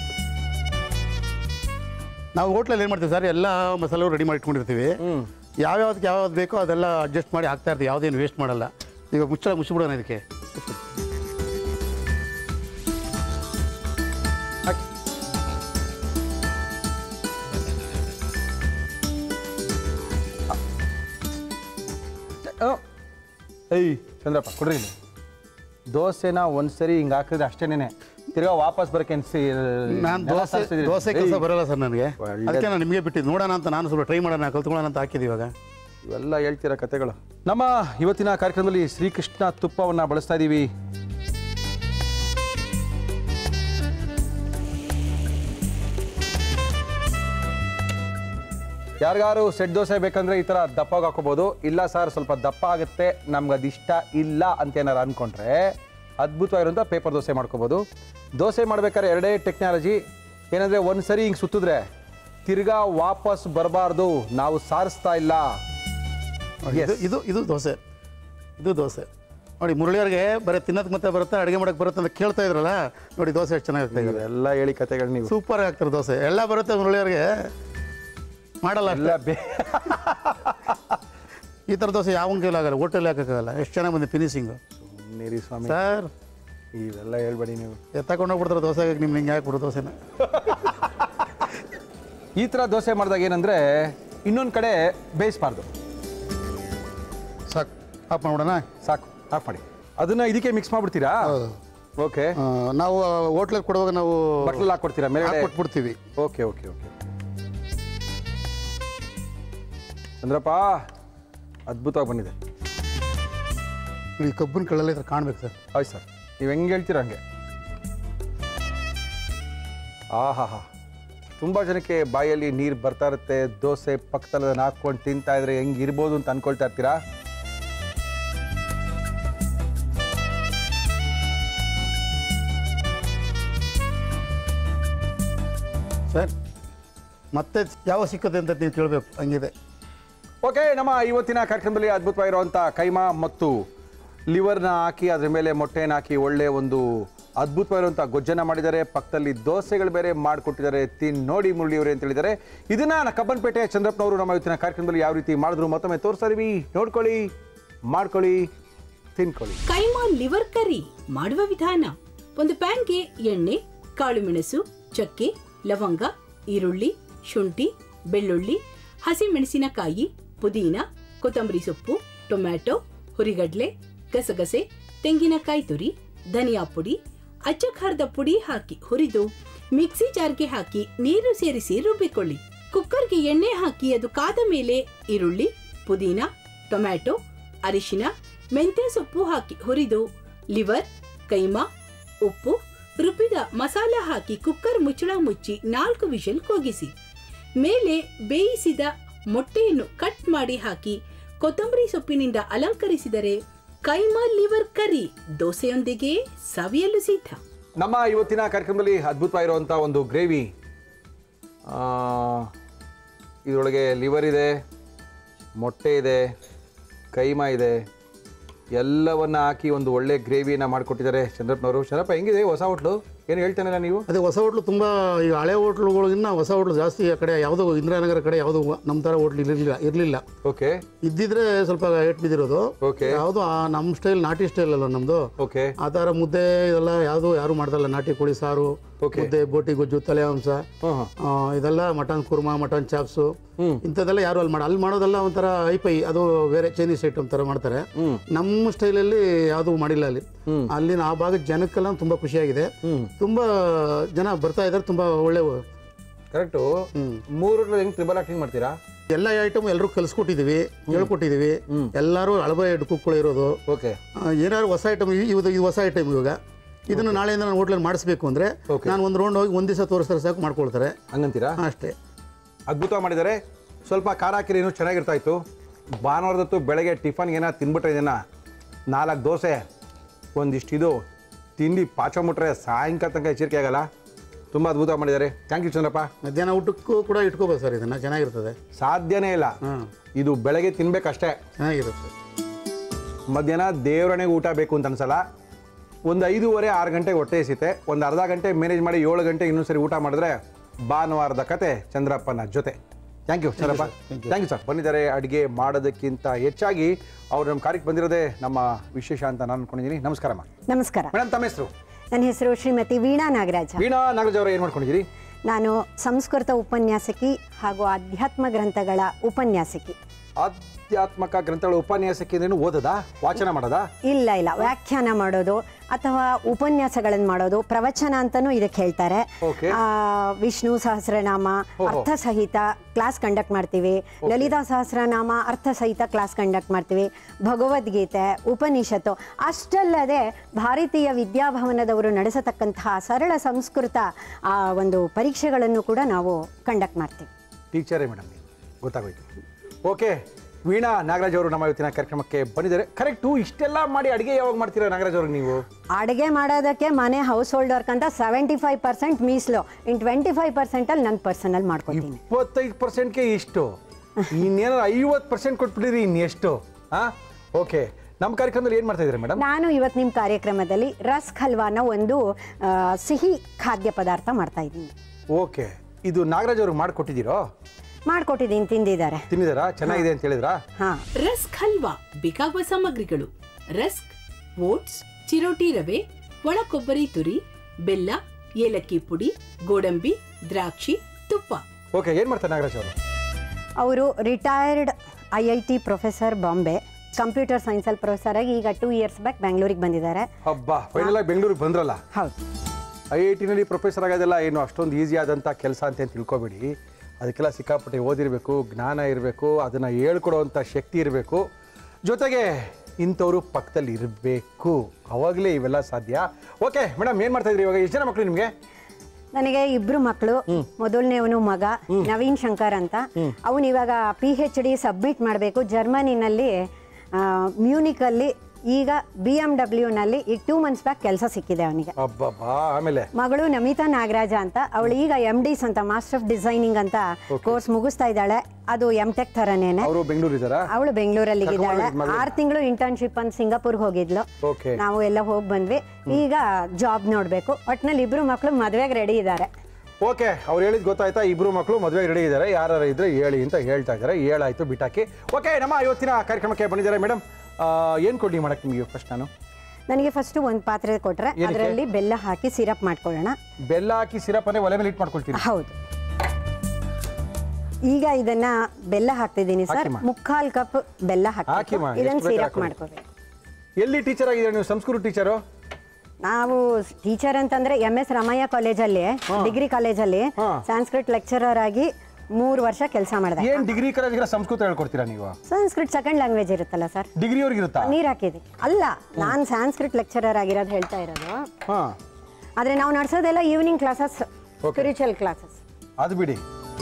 ನಾವು ಹೋಟ್ಲಲ್ಲಿ ಏನು ಮಾಡ್ತೀವಿ ಸರ್, ಎಲ್ಲ ಮಸಾಲೆಗಳು ರೆಡಿ ಮಾಡಿ ಇಟ್ಕೊಂಡಿರ್ತೀವಿ. ಯಾವ್ಯಾವ್ದಕ್ಕೆ ಯಾವ್ಯಾವ್ದು ಬೇಕೋ ಅದೆಲ್ಲ ಅಡ್ಜಸ್ಟ್ ಮಾಡಿ ಹಾಕ್ತಾ ಇರ್ತೀವಿ, ಯಾವುದೇನು ವೇಸ್ಟ್ ಮಾಡಲ್ಲ. ಈಗ ಮುಚ್ಚಳ ಮುಚ್ಚಿಬಿಡೋಣ ಇದಕ್ಕೆ. ಏಯ್ ಚಂದ್ರಪ್ಪ ಕೊಡ್ರಿ, ದೋಸೆನ ಒಂದ್ಸರಿ ಹಿಂಗೆ ಹಾಕಿದ್ರೆ ಅಷ್ಟೇನೆ, ತಿರ್ಗಾ ವಾಪಸ್ ಬರೋಕೆ ನಾನು ದೋಸೆ ದೋಸೆ ಕೆಲಸ ಬರಲ್ಲ ಸರ್ ನನಗೆ. ಅದಕ್ಕೆ ನಾನು ನಿಮಗೆ ಬಿಟ್ಟಿದ್ದು, ನೋಡೋಣ ಅಂತ ನಾನು ಸ್ವಲ್ಪ ಟ್ರೈ ಮಾಡೋಣ, ಕಲ್ತ್ಕೊಳ್ಳೋಣ ಅಂತ ಹಾಕಿದ್ದು. ಇವಾಗ ಇವೆಲ್ಲ ಹೇಳ್ತೀರಾ ಕತೆಗಳು. ನಮ್ಮ ಇವತ್ತಿನ ಕಾರ್ಯಕ್ರಮದಲ್ಲಿ ಶ್ರೀಕೃಷ್ಣ ತುಪ್ಪವನ್ನು ಬಳಸ್ತಾ ಇದ್ದೀವಿ. ಯಾರಿಗಾರು ಸೆಟ್ ದೋಸೆ ಬೇಕಂದ್ರೆ ಈ ಥರ ದಪ್ಪಗೆ ಹಾಕೋಬೋದು. ಇಲ್ಲ ಸರ್ ಸ್ವಲ್ಪ ದಪ್ಪ ಆಗುತ್ತೆ, ನಮ್ಗೆ ಅದು ಇಷ್ಟ ಇಲ್ಲ ಅಂತ ಏನಾರು ಅಂದ್ಕೊಂಡ್ರೆ ಅದ್ಭುತವಾಗಿರುವಂಥ ಪೇಪರ್ ದೋಸೆ ಮಾಡ್ಕೋಬೋದು. ದೋಸೆ ಮಾಡ್ಬೇಕಾದ್ರೆ ಎರಡೇ ಟೆಕ್ನಾಲಜಿ ಏನಂದರೆ, ಒಂದು ಸರಿ ಹಿಂಗೆ ಸುತ್ತಿದ್ರೆ ತಿರ್ಗಾ ವಾಪಸ್ ಬರಬಾರ್ದು, ನಾವು ಸಾರಿಸ್ತಾ ಇಲ್ಲ. ಇದು ಇದು ಇದು ದೋಸೆ, ಇದು ದೋಸೆ ನೋಡಿ. ಮುರಳಿಯವ್ರಿಗೆ ಬರೀ ತಿನ್ನೋದು ಮತ್ತೆ ಬರುತ್ತೆ, ಅಡುಗೆ ಮಾಡೋಕ್ಕೆ ಬರುತ್ತೆ ಅಂತ ಕೇಳ್ತಾ ಇದ್ರಲ್ಲ, ನೋಡಿ ದೋಸೆ ಎಷ್ಟು ಚೆನ್ನಾಗಿರುತ್ತೆ. ಎಲ್ಲ ಹೇಳಿ ಕತೆಗಳು ನೀವು ಸೂಪರ್ ಆಗ್ತಾರೆ ದೋಸೆ. ಎಲ್ಲ ಬರುತ್ತೆ ಮುರಳಿಯವ್ರಿಗೆ, ಮಾಡಲ್ಲ ಎಲ್ಲ ಬೇ ಈ ಥರ ದೋಸೆ ಯಾವ ಕೈಲಾಗಲ್ಲ, ಹೋಟೆಲ್ ಹಾಕೋಕ್ಕಾಗಲ್ಲ. ಎಷ್ಟು ಚೆನ್ನಾಗಿ ಬಂದಿದೆ ಫಿನಿಶಿಂಗು. ನೀರಿ ಸ್ವಾಮಿ ಸರ್, ಇವೆಲ್ಲ ಹೇಳ್ಬೇಡಿ ನೀವು. ಎತ್ತಕೊಂಡೋಗ್ಬಿಡ್ತಾರೆ ದೋಸೆ, ನಿಮ್ಗೆ ಹಿಂಗೆ ಹಾಕ್ಬಿಡು ದೋಸೆನ. ಈ ಥರ ದೋಸೆ ಮಾಡಿದಾಗ ಏನಂದರೆ, ಇನ್ನೊಂದು ಕಡೆ ಬೇಯಿಸಬಾರ್ದು. ಸಾಕು, ಆಫ್ ಮಾಡ್ಬಿಡೋಣ. ಸಾಕು, ಆಫ್ ಮಾಡಿ. ಅದನ್ನು ಇದಕ್ಕೆ ಮಿಕ್ಸ್ ಮಾಡಿಬಿಡ್ತೀರಾ? ಹೌದು. ಓಕೆ. ನಾವು ಹೋಟ್ಲಲ್ಲಿ ಕೊಡುವಾಗ ನಾವು ಬಟ್ಲಲ್ಲಿ ಹಾಕ್ಕೊಡ್ತೀರಾ ಮೇಲೆ ಕೊಟ್ಬಿಡ್ತೀವಿ. Okay okay okay. ಚಂದ್ರಪ್ಪ ಅದ್ಭುತವಾಗಿ ಬಂದಿದೆ. ಈ ಕಬ್ಬಿನ ಕಳ್ಳಲ್ಲಿ ಇದ್ರೆ ಕಾಣ್ಬೇಕು ಸರ್. ಆಯ್ತು ಸರ್, ನೀವು ಹೆಂಗೆ ಹೇಳ್ತೀರ ಹಂಗೆ. ಆಹಾ ಹಾ, ತುಂಬ ಜನಕ್ಕೆ ಬಾಯಲ್ಲಿ ನೀರು ಬರ್ತಾ ಇರುತ್ತೆ. ದೋಸೆ ಪಕ್ಕದಲ್ಲಿ ಅದನ್ನು ಹಾಕ್ಕೊಂಡು ತಿಂತಾ ಇದ್ರೆ ಹೆಂಗೆ ಇರ್ಬೋದು ಅಂತ ಅಂದ್ಕೊಳ್ತಾ ಇರ್ತೀರಾ. ಸರ್ ಮತ್ತೆ ಯಾವ ಸಿಕ್ಕದೆ ಅಂತ ನೀವು ಕೇಳಬೇಕು, ಹಂಗಿದೆ. ಓಕೆ, ನಮ್ಮ ಇವತ್ತಿನ ಕಾರ್ಯಕ್ರಮದಲ್ಲಿ ಅದ್ಭುತವಾಗಿರುವಂಥ ಕೈಮಾ ಮತ್ತು ಲಿವರ್ನ ಹಾಕಿ ಅದ್ರ ಮೇಲೆ ಮೊಟ್ಟೆನ ಹಾಕಿ ಒಳ್ಳೆ ಒಂದು ಅದ್ಭುತವಾಗಿರುವಂಥ ಗೊಜ್ಜನ್ನು ಮಾಡಿದ್ದಾರೆ. ಪಕ್ಕದಲ್ಲಿ ದೋಸೆಗಳು ಬೇರೆ ಮಾಡಿಕೊಟ್ಟಿದ್ದಾರೆ. ತಿನ್ ನೋಡಿ ಮುರಳಿಯವರೇ ಅಂತ ಹೇಳಿದ್ದಾರೆ. ಇದನ್ನು ಕಬ್ಬನ್ಪೇಟೆ ಚಂದ್ರಪ್ಪನವರು ನಮ್ಮ ಇವತ್ತಿನ ಕಾರ್ಯಕ್ರಮದಲ್ಲಿ ಯಾವ ರೀತಿ ಮಾಡಿದ್ರು ಮತ್ತೊಮ್ಮೆ ತೋರಿಸ್ತಾ ಇದೀವಿ. ನೋಡ್ಕೊಳ್ಳಿ, ಮಾಡ್ಕೊಳ್ಳಿ, ತಿನ್ಕೊಳ್ಳಿ. ಕೈಮಾ ಲಿವರ್ ಕರಿ ಮಾಡುವ ವಿಧಾನ: ಒಂದು ಪ್ಯಾನ್ಗೆ ಎಣ್ಣೆ, ಕಾಳು ಮೆಣಸು, ಚಕ್ಕೆ, ಲವಂಗ, ಈರುಳ್ಳಿ, ಶುಂಠಿ, ಬೆಳ್ಳುಳ್ಳಿ, ಹಸಿಮೆಣಸಿನಕಾಯಿ, ಪುದೀನ, ಕೊತ್ತಂಬರಿ ಸೊಪ್ಪು, ಟೊಮ್ಯಾಟೊ, ಹುರಿಗಡ್ಲೆ, ಗಸಗಸೆ, ತೆಂಗಿನಕಾಯಿ ತುರಿ, ಧನಿಯಾ ಪುಡಿ, ಅಚ್ಚ ಖಾರದ ಪುಡಿ ಹಾಕಿ ಹುರಿದು ಮಿಕ್ಸಿ ಜಾರ್ಗೆ ಹಾಕಿ ನೀರು ಸೇರಿಸಿ ರುಬ್ಬಿಕೊಳ್ಳಿ. ಕುಕ್ಕರ್ಗೆ ಎಣ್ಣೆ ಹಾಕಿ ಅದು ಕಾದ ಮೇಲೆ ಈರುಳ್ಳಿ, ಪುದೀನ, ಟೊಮ್ಯಾಟೊ, ಅರಿಶಿನ, ಮೆಂತ್ಯ ಸೊಪ್ಪು ಹಾಕಿ ಹುರಿದು ಲಿವರ್, ಕೈಮಾ, ಉಪ್ಪು, ರುಬ್ಬಿದ ಮಸಾಲ ಹಾಕಿ ಕುಕ್ಕರ್ ಮುಚ್ಚಳ ಮುಚ್ಚಿ ನಾಲ್ಕು ವಿಷಲ್ ಕೂಗಿಸಿ. ಮೇಲೆ ಬೇಯಿಸಿದ ಮೊಟ್ಟೆಯನ್ನು ಕಟ್ ಮಾಡಿ ಹಾಕಿ ಕೊತ್ತಂಬರಿ ಸೊಪ್ಪಿನಿಂದ ಅಲಂಕರಿಸಿದರೆ ಕೈಮಾ ಲಿವರ್ ಕರಿ ದೋಸೆಯೊಂದಿಗೆ ಸವಿಯಲು ಸಿದ್ಧ. ನಮ್ಮ ಇವತ್ತಿನ ಕಾರ್ಯಕ್ರಮದಲ್ಲಿ ಅದ್ಭುತವಾಗಿರುವಂಥ ಒಂದು ಗ್ರೇವಿ. ಇದರೊಳಗೆ ಲಿವರ್ ಇದೆ, ಮೊಟ್ಟೆ ಇದೆ, ಕೈಮಾ ಇದೆ, ಎಲ್ಲವನ್ನ ಹಾಕಿ ಒಂದು ಒಳ್ಳೆ ಗ್ರೇವಿಯನ್ನು ಮಾಡಿಕೊಟ್ಟಿದ್ದಾರೆ ಚಂದ್ರಪ್ಪನವರು. ಚಂದ್ರಪ್ಪ ಹೆಂಗಿದೆ ಹೊಸ ಹೋಟ್ಲು? ಏನು ಹೇಳ್ತೇನಲ್ಲ ನೀವು? ಅದೇ ಹೊಸ ಹೋಟ್ಲು ತುಂಬ ಈಗ ಹಳೆ ಹೋಟ್ಲುಗಳಿಗಿನ್ನ ಹೊಸ ಹೋಟ್ಲು ಜಾಸ್ತಿ ಆ ಕಡೆ ಯಾವುದೋ ಇಂದಿರಾನಗರ ಕಡೆ ಯಾವುದೋ ನಮ್ಮ ಥರ ಹೋಟ್ಲ್ ಇರಲಿಲ್ಲ ಇರಲಿಲ್ಲ ಓಕೆ. ಇದ್ದಿದ್ರೆ ಸ್ವಲ್ಪ ಏಟ್ ಬಿದ್ದಿರೋದು. ಓಕೆ. ಯಾವುದು ನಮ್ಮ ಸ್ಟೈಲ್ ನಾಟಿ ಸ್ಟೈಲ್ ಅಲ್ಲ ನಮ್ಮದು. ಓಕೆ. ಆ ಥರ ಮುದ್ದೆ ಇದೆಲ್ಲ ಯಾವುದು ಯಾರು ಮಾಡ್ದಲ್ಲ. ನಾಟಿ ಕೋಳಿ ಸಾರು, ಮುದ್ದೆ, ಬೋಟಿ ಗೊಜ್ಜು, ತಲೆ ಮಾಂಸ, ಇದೆಲ್ಲ ಮಟನ್ ಕುರ್ಮಾ, ಮಟನ್ ಚಾಪ್ಸು, ಇಂಥದ್ದೆಲ್ಲ ಯಾರು ಅಲ್ಲಿ ಮಾಡೋ ಅಲ್ಲಿ ಮಾಡೋದೆಲ್ಲ ಒಂಥರ ಐಪೈ, ಅದು ಬೇರೆ ಚೈನೀಸ್ ಐಟಮ್ ಥರ ಮಾಡ್ತಾರೆ. ನಮ್ಮ ಸ್ಟೈಲಲ್ಲಿ ಯಾವುದು ಮಾಡಿಲ್ಲ ಅಲ್ಲಿ. ಅಲ್ಲಿನ ಆ ಭಾಗದ ಜನಕ್ಕೆಲ್ಲ ತುಂಬ ಖುಷಿಯಾಗಿದೆ. ತುಂಬ ಜನ ಬರ್ತಾ ಇದ್ದಾರೆ, ತುಂಬ ಒಳ್ಳೆ. ಕರೆಕ್ಟು. ಮೂರು ಹೆಂಗೆ ಟ್ರಿಬಲ್ ಆಕ್ಟಿಂಗ್ ಮಾಡ್ತೀರಾ? ಎಲ್ಲ ಐಟಮ್ ಎಲ್ಲರೂ ಕಲಿಸ್ಕೊಟ್ಟಿದ್ದೀವಿ, ಹೇಳ್ಕೊಟ್ಟಿದ್ದೀವಿ. ಎಲ್ಲರೂ ಹಳಬೆ ಕುಕ್ಗಳು ಇರೋದು. ಓಕೆ. ಏನಾದ್ರು ಹೊಸ ಐಟಮ್ ಇದು ಇದು ಹೊಸ ಐಟಮ್ ಇವಾಗ ಇದನ್ನು ನಾಳೆಯಿಂದ ನಾನು ಹೋಟ್ಲಲ್ಲಿ ಮಾಡಿಸ್ಬೇಕು ಅಂದರೆ ನಾನು ಒಂದು ರೌಂಡ್ ಹೋಗಿ ಒಂದು ದಿವಸ ತೋರಿಸ್ತಾರೆ ಸಾಕು ಮಾಡ್ಕೊಳ್ತಾರೆ. ಹಂಗಂತೀರಾ? ಅಷ್ಟೇ. ಅದ್ಭುತ ಮಾಡಿದ್ದಾರೆ. ಸ್ವಲ್ಪ ಖಾರ ಹಾಕಿರಿ ಇನ್ನೂ ಚೆನ್ನಾಗಿರ್ತಾ ಇತ್ತು. ಭಾನುವಾರದತ್ತು ಬೆಳಗ್ಗೆ ಟಿಫನ್ಗೆ ಏನೋ ತಿನ್ಬಿಟ್ರೆ ಇದನ್ನು ನಾಲ್ಕು ದೋಸೆ ಒಂದಿಷ್ಟು ಇದು ತಿಂಡಿ ಪಾಚ ಮುಟ್ರೆ ಸಾಯಂಕಾಲ ತನಕ ಎಚ್ಚರಿಕೆ ಆಗಲ್ಲ. ತುಂಬ ಅದ್ಭುತ ಮಾಡಿದ್ದಾರೆ. Thank you Chandrappa. ಮಧ್ಯಾಹ್ನ ಊಟಕ್ಕೂ ಕೂಡ ಇಟ್ಕೋಬೋದು ಸರ್, ಇದನ್ನು ಚೆನ್ನಾಗಿರ್ತದೆ. ಸಾಧ್ಯನೇ ಇಲ್ಲ. ಇದು ಬೆಳಗ್ಗೆ ತಿನ್ಬೇಕಷ್ಟೇ, ಚೆನ್ನಾಗಿರುತ್ತೆ. ಮಧ್ಯಾಹ್ನ ದೇವರಣೆಗೆ ಊಟ ಬೇಕು ಅಂತ ಅನ್ಸಲ್ಲ. ಒಂದು ಐದೂವರೆ ಆರು ಗಂಟೆಗೆ ಹೊಟ್ಟೆ ಎಸಿತೆ, ಒಂದು ಅರ್ಧ ಗಂಟೆ ಮ್ಯಾನೇಜ್ ಮಾಡಿ ಏಳು ಗಂಟೆ ಇನ್ನೊಂದು ಸರಿ ಊಟ ಮಾಡಿದ್ರೆ ಭಾನುವಾರದ ಕತೆ ಚಂದ್ರಪ್ಪನ ಜೊತೆ. Thank you Chandrappa. Thank you sir. ಬಂದಿದ್ದಾರೆ ಅಡುಗೆ ಮಾಡೋದಕ್ಕಿಂತ ಹೆಚ್ಚಾಗಿ ಅವ್ರು ನಮ್ಮ ಕಾರ್ಯಕ್ಕೆ ಬಂದಿರೋದೇ ನಮ್ಮ ವಿಶೇಷ ಅಂತ ನಾನು ಅನ್ಕೊಂಡಿದ್ದೀನಿ. ನಮಸ್ಕಾರ. ನಮಸ್ಕಾರ ಮೇಡಮ್, ತಮ್ಮ ಹೆಸರು? ನನ್ನ ಹೆಸರು ಶ್ರೀಮತಿ ವೀಣಾ ನಾಗರಾಜ. ವೀಣಾ ನಾಗರಾಜ್ ಅವರು ಏನು ಮಾಡ್ಕೊಂಡಿದ್ದೀರಿ? ನಾನು ಸಂಸ್ಕೃತ ಉಪನ್ಯಾಸಕಿ ಹಾಗೂ ಆಧ್ಯಾತ್ಮ ಗ್ರಂಥಗಳ ಉಪನ್ಯಾಸಕಿ. ಆಧ್ಯಾತ್ಮಕ ಗ್ರಂಥಗಳ ಉಪನ್ಯಾಸಕಿ ಅಂದ್ರೇನು? ಓದೋದಾ, ವಾಚನ ಮಾಡೋದಾ? ಇಲ್ಲ ಇಲ್ಲ, ವ್ಯಾಖ್ಯಾನ ಮಾಡೋದು ಅಥವಾ ಉಪನ್ಯಾಸಗಳನ್ನು ಮಾಡೋದು. ಪ್ರವಚನ ಅಂತಲೂ ಇದಕ್ಕೆ ಹೇಳ್ತಾರೆ. ವಿಷ್ಣು ಸಹಸ್ರನಾಮ ಅರ್ಥ ಸಹಿತ ಕ್ಲಾಸ್ ಕಂಡಕ್ಟ್ ಮಾಡ್ತೀವಿ. ಲಲಿತಾ ಸಹಸ್ರನಾಮ ಅರ್ಥ ಸಹಿತ ಕ್ಲಾಸ್ ಕಂಡಕ್ಟ್ ಮಾಡ್ತೀವಿ. ಭಗವದ್ಗೀತೆ, ಉಪನಿಷತ್ತು, ಅಷ್ಟಲ್ಲದೆ ಭಾರತೀಯ ವಿದ್ಯಾಭವನದವರು ನಡೆಸತಕ್ಕಂತಹ ಸರಳ ಸಂಸ್ಕೃತ ಆ ಒಂದು ಪರೀಕ್ಷೆಗಳನ್ನು ಕೂಡ ನಾವು ಕಂಡಕ್ಟ್ ಮಾಡ್ತೀವಿ. ಟೀಚರೇ ಮೇಡಮ್, ಗೊತ್ತಾಗೋಯ್ತು. ಓಕೆ, ವೀಣಾ ನಾಗರಾಜ್ ಅವರು ನಮ್ಮ ಇವತ್ತಿನ ಕಾರ್ಯಕ್ರಮಕ್ಕೆ ಬಂದಿದ್ದಾರೆ. ಕರೆಕ್ಟು. ಇಷ್ಟೆಲ್ಲ ಮಾಡಿ ಅಡುಗೆ ಯಾವಾಗ ಮಾಡ್ತೀರಾ ನಾಗರಾಜ್ ಅವ್ರಿಗೆ ನೀವು? ಅಡುಗೆ ಮಾಡೋದಕ್ಕೆ ಮನೆ ಹೌಸ್ ಹೋಲ್ಡ್ ವರ್ಕ್ ಅಂತ ಸೆವೆಂಟಿ ಫೈವ್ ಪರ್ಸೆಂಟ್ ಮೀಸಲು, ಇನ್ ಟ್ವೆಂಟಿ ಫೈವ್ ಪರ್ಸೆಂಟಲ್ಲಿ ನನ್ನ ಪರ್ಸನಲ್ ಮಾಡ್ಕೊತೀನಿ. ಇಪ್ಪತ್ತೈದು ಪರ್ಸೆಂಟ್ಗೆ ಇಷ್ಟು, ಇನ್ನೇನಾದ್ರು ಐವತ್ತು ಪರ್ಸೆಂಟ್ ಕೊಟ್ಬಿಟ್ಟಿರಿ ಇನ್ನೆಷ್ಟು? ಹಾಂ, ಓಕೆ. ನಮ್ಮ ಕಾರ್ಯಕ್ರಮದಲ್ಲಿ ಏನು ಮಾಡ್ತಾ ಇದ್ದೀರಾ ಮೇಡಮ್? ನಾನು ಇವತ್ತು ನಿಮ್ಮ ಕಾರ್ಯಕ್ರಮದಲ್ಲಿ ರಸ್ಕ್ ಹಲ್ವಾನ ಒಂದು ಸಿಹಿ ಖಾದ್ಯ ಪದಾರ್ಥ ಮಾಡ್ತಾ ಇದ್ದೀನಿ. ಓಕೆ. ಇದು ನಾಗರಾಜ್ ಅವ್ರಿಗೆ ಮಾಡಿಕೊಟ್ಟಿದ್ದೀರೋ? ಮಾಡ್ಕೊಟ್ಟಿದ್ದೀನಿ, ತಿಂದಿದ್ದಾರೆ. ತಿಂದಿದ್ದಾರಾ? ಚೆನ್ನಾಗಿದೆ ಅಂತ ಹೇಳಿದ್ರಾ? ಹಾ. ರಸ್ಕ್ ಹಲ್ವಾ ಬೇಕಾಗುವ ಸಾಮಗ್ರಿಗಳು: ರಸ್ಕ್, ಓಟ್ಸ್, ಚಿರೋಟಿ ರವೆ, ಒಣ ಕೊಬ್ಬರಿ ತುರಿ, ಬೆಲ್ಲ, ಏಲಕ್ಕಿ ಪುಡಿ, ಗೋಡಂಬಿ, ದ್ರಾಕ್ಷಿ, ತುಪ್ಪ. ಓಕೆ. ಏನು ಮಾಡ್ತಾರೆ ನಾಗರಾಜ್ ಅವರು? ಅವರು retired I I T professor, Bombay computer ಸೈನ್ಸಲ್ಲಿ ಪ್ರೊಫೆಸರ್ ಆಗಿ ಈಗ ಟೂ ಇಯರ್ಸ್ ಬ್ಯಾಕ್ ಬೆಂಗಳೂರಿಗೆ ಬಂದಿದ್ದಾರೆ. ಹಬ್ಬ, ಫೈನಲ್ ಆಗಿ ಬೆಂಗಳೂರಿಗೆ ಬಂದ್ರಲ್ಲ? ಹೌದು. ಐ ಐ ಟಿನಲ್ಲಿ ಪ್ರೊಫೆಸರ್ ಆಗೋದೆಲ್ಲ ಏನು ಅಷ್ಟೊಂದು ಈಸಿ ಆದಂಥ ಕೆಲಸ ಅಂತ ತಿಳ್ಕೊಬೇಡಿ. ಅದಕ್ಕೆಲ್ಲ ಸಿಕ್ಕಾಪಟ್ಟೆ ಓದಿರಬೇಕು, ಜ್ಞಾನ ಇರಬೇಕು, ಅದನ್ನು ಹೇಳ್ಕೊಡೋವಂಥ ಶಕ್ತಿ ಇರಬೇಕು, ಜೊತೆಗೆ ಇಂಥವರು ಪಕ್ಕದಲ್ಲಿ ಇರಬೇಕು. ಅವಾಗಲೇ ಇವೆಲ್ಲ ಸಾಧ್ಯ. ಓಕೆ ಮೇಡಮ್, ಏನು ಮಾಡ್ತಾ ಇದ್ರಿ ಇವಾಗ? ಎಷ್ಟು ಜನ ಮಕ್ಕಳು ನಿಮಗೆ? ನನಗೆ ಇಬ್ರು ಮಕ್ಕಳು. ಮೊದಲನೇವನು ಮಗ ನವೀನ್ ಶಂಕರ್ ಅಂತ. ಅವನು ಇವಾಗ ಪಿ ಹೆಚ್ ಡಿ ಸಬ್ಮಿಟ್ ಮಾಡಬೇಕು ಜರ್ಮನಿನಲ್ಲಿ, ಮ್ಯೂನಿಕಲ್ಲಿ. ಈಗ ಬಿ ಎಂ ಡಬ್ಲ್ಯೂ ನಲ್ಲಿ ಈಗ ಟೂ ಮಂತ್ಸ್ ಬ್ಯಾಕ್ ಕೆಲಸ ಸಿಕ್ಕಿದೆ ಅವನಿಗೆ. ಆಮೇಲೆ ಮಗಳು ನಮಿತಾ ನಾಗರಾಜ ಅಂತ, ಅವಳು ಈಗ ಎಂ ಡಿಸ್ ಅಂತ ಮಾಸ್ಟರ್ ಆಫ್ ಡಿಸೈನಿಂಗ್ ಅಂತ ಕೋರ್ಸ್ ಮುಗಿಸ್ತಾ ಇದ್ದಾಳೆ. ಅದು ಎಂ ಟೆಕ್ ಥರನೇನೆ. ಅವಳು ಬೆಂಗಳೂರಲ್ಲಿ ಇದ್ದಾಳೆ. ಆರು ತಿಂಗಳು ಇಂಟರ್ನ್ಶಿಪ್ ಅಂತ ಸಿಂಗಾಪುರ್ಗೆ ಹೋಗಿದ್ಲು. ನಾವು ಎಲ್ಲ ಹೋಗಿ ಬಂದ್ವಿ. ಈಗ ಜಾಬ್ ನೋಡ್ಬೇಕು. ಒಟ್ನಲ್ಲಿ ಇಬ್ರು ಮಕ್ಕಳು ಮದುವೆಗೆ ರೆಡಿ ಇದ್ದಾರೆ. ಓಕೆ, ಅವ್ರು ಹೇಳಿದ್ ಗೊತ್ತಾಯ್ತಾ? ಇಬ್ರು ಮಕ್ಕಳು ಮದುವೆಗೆ ರೆಡಿ ಇದ್ದಾರೆ. ಯಾರು ಇದ್ರೆ ಹೇಳಿ ಅಂತ ಹೇಳ್ತಾ ಇದ್ದಾರೆ. ಹೇಳಾಯ್ತು, ಬಿಟ್ಟಾಕಿ. ಓಕೆ, ನಮ್ಮ ಇವತ್ತಿನ ಕಾರ್ಯಕ್ರಮಕ್ಕೆ ಬಂದಿದ್ದಾರೆ ಮೇಡಮ್. ಏನು ಕೊಡಿ ಮಾಡಕ್ಕೆ ನಿಮಗೆ? ಫಸ್ಟ್ ನಾನು ನನಗೆ ಫಸ್ಟ್ ಒಂದು ಪಾತ್ರೆ ಕೊಟ್ರೆ ಅದರಲ್ಲಿ ಬೆಲ್ಲ ಹಾಕಿ ಸಿರಪ್ ಮಾಡ್ಕೊಳ್ಳೋಣ. ಬೆಲ್ಲ ಹಾಕಿ ಸಿರಪ್ ಅಂದ್ರೆ ಒಲೆ ಮೇಲೆ ಇಟ್ಟು ಮಾಡ್ಕೊಳ್ತೀನಿ? ಹೌದು. ಈಗ ಇದನ್ನ ಬೆಲ್ಲ ಹಾಕ್ತಿದ್ದೀನಿ ಸರ್. ಮುಕ್ಕಾಲ್ ಕಪ್ ಬೆಲ್ಲ ಹಾಕಿ ಇದನ್ನ ಸಿರಪ್ ಮಾಡ್ಕೋಬೇಕು. ಎಲ್ಲಿ ಟೀಚರ್ ಆಗಿದ್ದೀರಾ ನೀವು? ಸಂಸ್ಕೃತ ಟೀಚರು? ನಾವು ಟೀಚರ್ ಅಂತಂದ್ರೆ ಎಂ ಎಸ್ ರಾಮಯ್ಯ ಕಾಲೇಜಲ್ಲಿ, ಡಿಗ್ರಿ ಕಾಲೇಜಲ್ಲಿ ಸಂಸ್ಕೃತ್ ಲೆಕ್ಚರರ್ ಆಗಿ ಮೂರು ವರ್ಷ ಕೆಲಸ ಮಾಡಿದೆ. ಏನು ಡಿಗ್ರಿ ಕಾಲೇಜಿಗೆ ಸಂಸ್ಕೃತ ಹೇಳ್ಕೊಡ್ತೀರಾ ನೀವು? ಸಂಸ್ಕೃತ್ ಸೆಕೆಂಡ್ ಲ್ಯಾಂಗ್ವೇಜ್ ಇರುತ್ತಲ್ಲ ಸರ್. ಡಿಗ್ರಿ ಅವ್ರಿಗೆ ಇರುತ್ತಾ? ನೀರು ಹಾಕಿದೆ ಅಲ್ಲ, ನಾನು ಸಂಸ್ಕೃತ್ ಲೆಕ್ಚರರ್ ಆಗಿರೋದು ಹೇಳ್ತಾ ಇರೋದು. ಆದ್ರೆ ನಾವು ನಡೆಸೋದೆಲ್ಲ ಈವ್ನಿಂಗ್ ಕ್ಲಾಸಸ್, ಸ್ಪಿರಿಚುವಲ್ ಕ್ಲಾಸಸ್. ಅದು ಬಿಡಿ.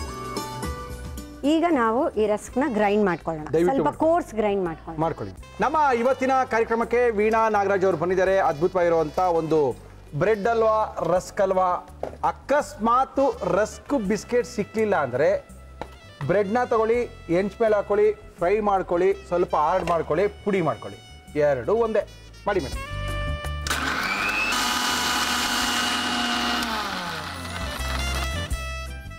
ಈಗ ನಾವು ಈ ರಸ್ಕ್ನ ಗ್ರೈಂಡ್ ಮಾಡ್ಕೊಳ್ಳೋಣ. ಸ್ವಲ್ಪ ಕೋರ್ಸ್ ಗ್ರೈಂಡ್ ಮಾಡ್ಕೊಳ್ಳೋಣ. ಮಾಡ್ಕೊಳ್ಳಿ. ನಮ್ಮ ಇವತ್ತಿನ ಕಾರ್ಯಕ್ರಮಕ್ಕೆ ವೀಣಾ ನಾಗರಾಜ್ ಅವರು ಬಂದಿದ್ದಾರೆ. ಅದ್ಭುತವಾಗಿರುವಂಥ ಒಂದು ಬ್ರೆಡ್ ಅಲ್ವಾ, ರಸ್ಕ್ ಅಲ್ವಾ. ಅಕಸ್ಮಾತು ರಸ್ಕ್ ಬಿಸ್ಕೆಟ್ ಸಿಕ್ಕಲಿಲ್ಲ ಅಂದರೆ ಬ್ರೆಡ್ನ ತಗೊಳ್ಳಿ, ಹೆಂಚ್ ಮೇಲೆ ಹಾಕೊಳ್ಳಿ, ಫ್ರೈ ಮಾಡ್ಕೊಳ್ಳಿ, ಸ್ವಲ್ಪ ಹಾರ್ಡ್ ಮಾಡ್ಕೊಳ್ಳಿ, ಪುಡಿ ಮಾಡ್ಕೊಳ್ಳಿ, ಎರಡು ಒಂದೇ ಮಾಡಿ ಮೇಡಮ್.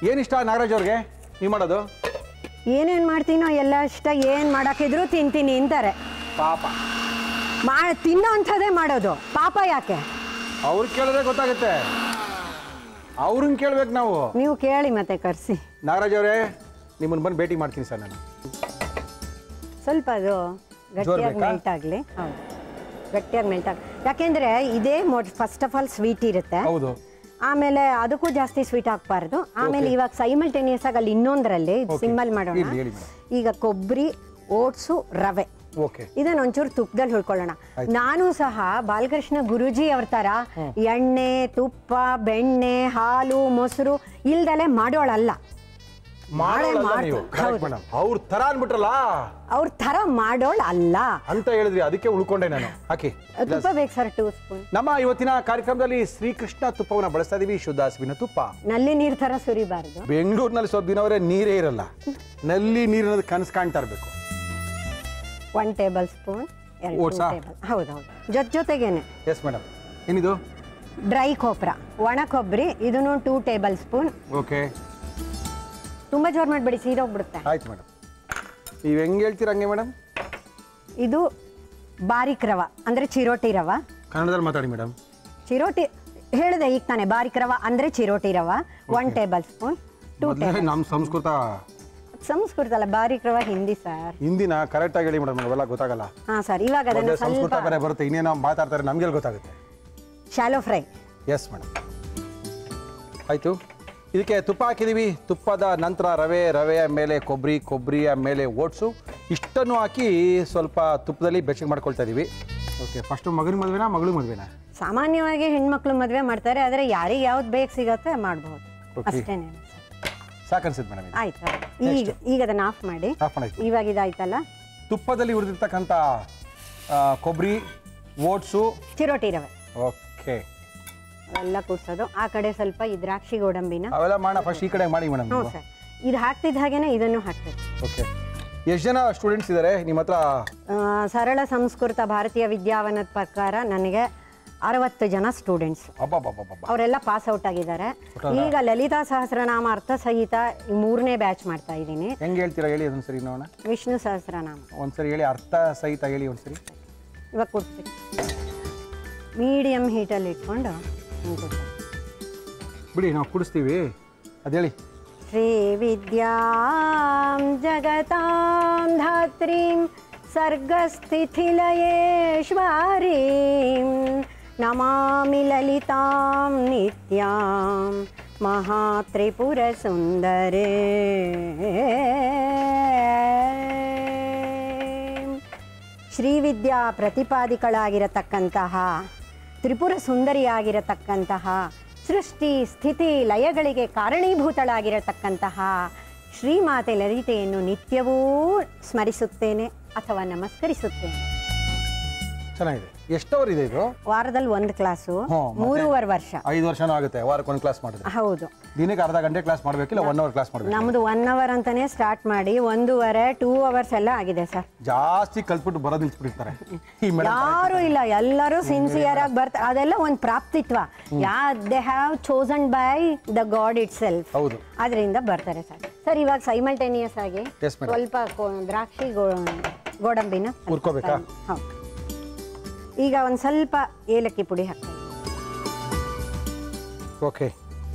ಏನಿಷ್ಟ ನಾಗರಾಜ್ ಅವ್ರಿಗೆ ನೀವು ಮಾಡೋದು? ಏನೇನು ಮಾಡ್ತೀನೋ ಎಲ್ಲ ಇಷ್ಟ, ಏನು ಮಾಡಾಕಿದ್ರು ತಿಂತೀನಿ ಅಂತಾರೆ. ಪಾಪ ಮಾ ತಿನ್ನೋ ಅಂಥದ್ದೇ ಮಾಡೋದು, ಪಾಪ ಯಾಕೆ? ಅವ್ರು ಕೇಳಿದ್ರೆ ಗೊತ್ತಾಗುತ್ತೆ, ಅವ್ರನ್ನ ಕೇಳ್ಬೇಕು ನಾವು. ನೀವು ಕೇಳಿ ಮತ್ತೆ ಕರೆಸಿ. ನಾಗರಾಜ್ ಅವರೇ, ನಿಮ್ಮನ್ನು ಬಂದು ಭೇಟಿ ಮಾಡ್ತೀನಿ ಸರ್ ನಾನು. ಸ್ವಲ್ಪ ಅದು ಗಟ್ಟಿಯಾಗಿ ಮೆಲ್ಟ್ ಆಗಲಿ. ಹೌದು, ಗಟ್ಟಿಯಾಗಿ ಮೆಲ್ಟ್ ಆಗ, ಯಾಕೆಂದರೆ ಇದೇ most first of all sweet ಇರುತ್ತೆ. ಹೌದು. ಆಮೇಲೆ ಅದಕ್ಕೂ ಜಾಸ್ತಿ ಸ್ವೀಟ್ ಹಾಕ್ಬಾರ್ದು. ಆಮೇಲೆ ಇವಾಗ ಸೈಮಲ್ಟೇನಿಯಸ್ ಆಗಿ ಅಲ್ಲಿ ಇನ್ನೊಂದರಲ್ಲಿ ಸಿಮ್ಮಲ್ ಮಾಡೋಣ. ಈಗ ಕೊಬ್ಬರಿ, ಓಟ್ಸು, ರವೆ, ಇದನ್ನ ಒಂಚೂರು ತುಪ್ಪದಲ್ಲಿ ಹುಳ್ಕೊಳ್ಳೋಣ. ನಾನು ಸಹ ಬಾಲಕೃಷ್ಣ ಗುರೂಜಿ ಅವ್ರ ತರ ಎಣ್ಣೆ, ತುಪ್ಪ, ಬೆಣ್ಣೆ, ಹಾಲು, ಮೊಸರು ಇಲ್ದಲೆ ಮಾಡೋಳಲ್ಲ. ಅವ್ರ ತರ ಅನ್ಬಿಟ್ರಲ್ಲ, ಅವ್ರ ತರ ಮಾಡೋಳ್ ಅಲ್ಲ ಅಂತ ಹೇಳಿದ್ರಿ, ಅದಕ್ಕೆ ಉಳ್ಕೊಂಡೆ ನಾನು. ಹಾಕಿ ತುಪ್ಪ ಬೇಕು ಸರ್, ಟೂ ಸ್ಪೂನ್. ನಮ್ಮ ಇವತ್ತಿನ ಕಾರ್ಯಕ್ರಮದಲ್ಲಿ ಶ್ರೀಕೃಷ್ಣ ತುಪ್ಪವನ್ನ ಬಳಸ್ತಾ ಇದೀವಿ, ಶುದ್ಧ ಹಸುವಿನ ತುಪ್ಪ. ನಲ್ಲಿ ನೀರ್ ತರ ಸುರಿಬಾರ್ದು. ಬೆಂಗಳೂರಿನಲ್ಲಿ ಸ್ವಲ್ಪ ದಿನವರೆ ನೀರೇ ಇರಲ್ಲ, ನಲ್ಲಿ ನೀರಿನ ಕನಸು ಕಾಣ್ತಾ ಇರ್ಬೇಕು. One tablespoon. ಹೌದೌದು, ಜೊತೆ ಜೊತೆಗೇನೆ. Yes madam. ಏನಿದು? ಡ್ರೈ ಕೊಬ್ಬರ, ಒಣ ಕೊಬ್ಬರಿ, ಇದನ್ನು ಟೂ ಟೇಬಲ್ ಸ್ಪೂನ್. ಓಕೆ. ತುಂಬಾ ಜೋರ್ ಮಾಡಬೇಡಿ, ಸೀದೋಗ್ಬಿಡುತ್ತೆ. ಆಯ್ತು ಮೇಡಮ್, ನೀವು ಹೆಂಗೆ ಹೇಳ್ತೀರ ಹಂಗೆ ಮೇಡಮ್. ಇದು ಬಾರಿಕ್ ರವ ಅಂದ್ರೆ ಚಿರೋಟಿ ರವ. ಕನ್ನಡದಲ್ಲಿ ಮಾತಾಡಿ ಮೇಡಮ್. ಚಿರೋಟಿ ಹೇಳಿದೆ ಈಗ ತಾನೆ, ಬಾರಿಕ್ ರವ ಅಂದ್ರೆ ಚಿರೋಟಿ ರವ, one tablespoon. Two table. ನಮ್ಮ ಸಂಸ್ಕೃತ ಸಂಸ್ಕೃತ ಅಲ್ಲ, ಬಾರಿಕ್ ರವ ಹಿಂದಿ ಸರ್. ಹಿಂದಿನ ಕರೆಕ್ಟ್ ಆಗಿ ಹೇಳಿ ಮೇಡಮ್, ಅವೆಲ್ಲ ಗೊತ್ತಾಗಲ್ಲ. ಹಾ ಸರ್, ಇವಾಗ ಅದನ್ನ ಸಂಸ್ಕೃತ ಬೇರೆ ಬರುತ್ತೆ, ಇನ್ನೇನೋ ಮಾತಾಡ್ತಾರೆ, ನಮ್ಗೆ ಗೊತ್ತಾಗುತ್ತೆ. Shallow fry. Yes madam. ಆಯ್ತು, ಇದಕ್ಕೆ ತುಪ್ಪ ಹಾಕಿದೀವಿ. ತುಪ್ಪದ ನಂತರ ರವೆ, ರವೆಯ ಮೇಲೆ ಕೊಬ್ಬರಿ, ಕೊಬ್ಬರಿಯ ಮೇಲೆ ಓಟ್ಸು, ಇಷ್ಟನ್ನು ಹಾಕಿ ಸ್ವಲ್ಪ ತುಪ್ಪದಲ್ಲಿ ಬೆಚ್ಚಗೆ ಮಾಡ್ಕೊಳ್ತಾ ಇದೀವಿ. ಓಕೆ. ಫಸ್ಟ್ ಮಗನ ಮದುವೆನಾ ಮಗಳು ಮದುವೆನಾ? ಸಾಮಾನ್ಯವಾಗಿ ಹೆಣ್ಮಕ್ಳು ಮದುವೆ ಮಾಡ್ತಾರೆ, ಆದರೆ ಯಾರಿಗೆ ಯಾವ್ದು ಬೇಕು ಸಿಗತ್ತೆ ಮಾಡಬಹುದು ಅಷ್ಟೇನೆ. ಸಾಕನ್ಸಿದ್ ಮೇಡಮ್. ಆಯ್ತು, ಈಗ ಈಗ ಅದನ್ನ ಆಫ್ ಮಾಡಿ. ಆಫ್ ಮಾಡಿ. ಇವಾಗ ಇದಾಯ್ತಲ್ಲ, ತುಪ್ಪದಲ್ಲಿ ಹುರಿದಿರ್ತಕ್ಕಂಥ ಕೊಬ್ಬರಿ, ಓಟ್ಸು, ಚಿರೋಟಿ ರವೆ, ಓಕೆ, ಎಲ್ಲ ಕೂಡ್ಸೋದು. ಆ ಕಡೆ ಸ್ವಲ್ಪ ಈ ದ್ರಾಕ್ಷಿ ಗೋಡಂಬಿನ ಅವೆಲ್ಲ ಮಾಡೋಣ. ಫಸ್ಟ್ ಈ ಕಡೆ ಮಾಡಿ ಮೇಡಮ್. ಹ್ಞೂ ಸರ್, ಇದು ಹಾಕ್ತಿದ್ದ ಹಾಗೇನೆ ಇದನ್ನು ಹಾಕ್ಬೇಕು. ಓಕೆ. ಎಷ್ಟು ಜನ ಸ್ಟೂಡೆಂಟ್ಸ್ ಇದ್ದಾರೆ ನಿಮ್ಮ ಹತ್ರ? ಸರಳ ಸಂಸ್ಕೃತ ಭಾರತೀಯ ವಿದ್ಯಾವನದ ಪ್ರಕಾರ ನನಗೆ ಅರವತ್ತು ಜನ ಸ್ಟೂಡೆಂಟ್ಸ್. ಅವರೆಲ್ಲ ಪಾಸ್ ಔಟ್ ಆಗಿದ್ದಾರೆ. ಈಗ ಲಲಿತಾ ಸಹಸ್ರನಾಮ ಅರ್ಥ ಸಹಿತ ಮೂರನೇ ಬ್ಯಾಚ್ ಮಾಡ್ತಾ ಇದ್ದೀನಿ. ಹೆಂಗೆ ಹೇಳ್ತೀರಾ ಹೇಳಿ ಒಂದ್ಸರಿ ನೋಡೋಣ. ವಿಷ್ಣು ಸಹಸ್ರನಾಮ ಒಂದ್ಸರಿ ಹೇಳಿ, ಅರ್ಥ ಸಹಿತ ಹೇಳಿ ಒಂದ್ಸರಿ. ಇವಾಗ ಕೊಡ್ತೀವಿ, ಮೀಡಿಯಂ ಹೀಟಲ್ಲಿ ಇಟ್ಕೊಂಡು ಬಿಡಿ, ನಾವು ಕುಡಿಸ್ತೀವಿ. ಅದೇಳಿ. ಶ್ರೀ ವಿದ್ಯಾಂ ಜಗತಾಂ ಧಾತ್ರೀಂ ಸರ್ಗಸ್ಥಿತಿಲಯೇಶ್ವರೀಂ ನಮಾಮಿ ಲಲಿತಾಂ ನಿತ್ಯಾಂ ಮಹಾತ್ರಿಪುರ ಸುಂದರೇ. ಶ್ರೀವಿದ್ಯಾ ಪ್ರತಿಪಾದಿಗಳಾಗಿರತಕ್ಕಂತಹ, ತ್ರಿಪುರ ಸುಂದರಿಯಾಗಿರತಕ್ಕಂತಹ, ಸೃಷ್ಟಿ ಸ್ಥಿತಿ ಲಯಗಳಿಗೆ ಕಾರಣೀಭೂತಳಾಗಿರತಕ್ಕಂತಹ ಶ್ರೀಮಾತೆ ಲಲಿತೆಯನ್ನು ನಿತ್ಯವೂ ಸ್ಮರಿಸುತ್ತೇನೆ ಅಥವಾ ನಮಸ್ಕರಿಸುತ್ತೇನೆ. ಚೆನ್ನಾಗಿದೆ. ಎಷ್ಟು ಅವರ್ ಇದೆ ಇದು? ವಾರದಲ್ಲಿ ಒಂದು ಕ್ಲಾಸು, ಮೂರುವರೆ ವರ್ಷ. ಐದು ವರ್ಷನೂ ಆಗುತ್ತೆ ವಾರಕ್ಕೆ ಒಂದು ಕ್ಲಾಸ್ ಮಾಡಿದ್ರೆ. ಹೌದು. ದಿನಕ್ಕೆ ಅರ್ಧ ಗಂಟೆ ಕ್ಲಾಸ್ ಮಾಡಬೇಕಿಲ್ಲ ಒನ್ ಅವರ್ ಕ್ಲಾಸ್ ಮಾಡಬೇಕು? ನಮ್ದು ಒನ್ ಅವರ್ ಅಂತಾನೆ ಸ್ಟಾರ್ಟ್ ಮಾಡಿ ಒಂದೂವರೆ ಟೂ ಅವರ್ಸ್ ಎಲ್ಲ ಆಗಿದೆ ಸರ್. ಜಾಸ್ತಿ ಕಲ್ತ್ಬಿಟ್ಟು ಬರೋದು ನಿಲ್ಸ್ಬಿಟ್ಟಿರ್ತಾರೆ ಯಾರು ಇಲ್ಲ, ಎಲ್ಲರೂ ಸಿನ್ಸಿಯರ್ ಆಗಿ ಬರ್ತಾರೆ. ಅದೆಲ್ಲ ಒಂದು ಪ್ರಾಪ್ತಿತ್ವ. Yeah they have chosen by the God ಇಟ್ ಸೆಲ್ಫ್. ಹೌದು, ಅದರಿಂದ ಬರ್ತಾರೆ ಸರ್. ಸರ್ ಇವಾಗ ಸೈಮಲ್ಟೇನಿಯಸ್ ಆಗಿ ಸ್ವಲ್ಪ ದ್ರಾಕ್ಷಿ ಗೋಡಂಬಿನ ಹುರ್ಕೋಬೇಕಾ? ಹೌದು. ಈಗ ಒಂದು ಸ್ವಲ್ಪ ಏಲಕ್ಕಿ ಪುಡಿ ಹಾಕ್ತೀನಿ. ಓಕೆ.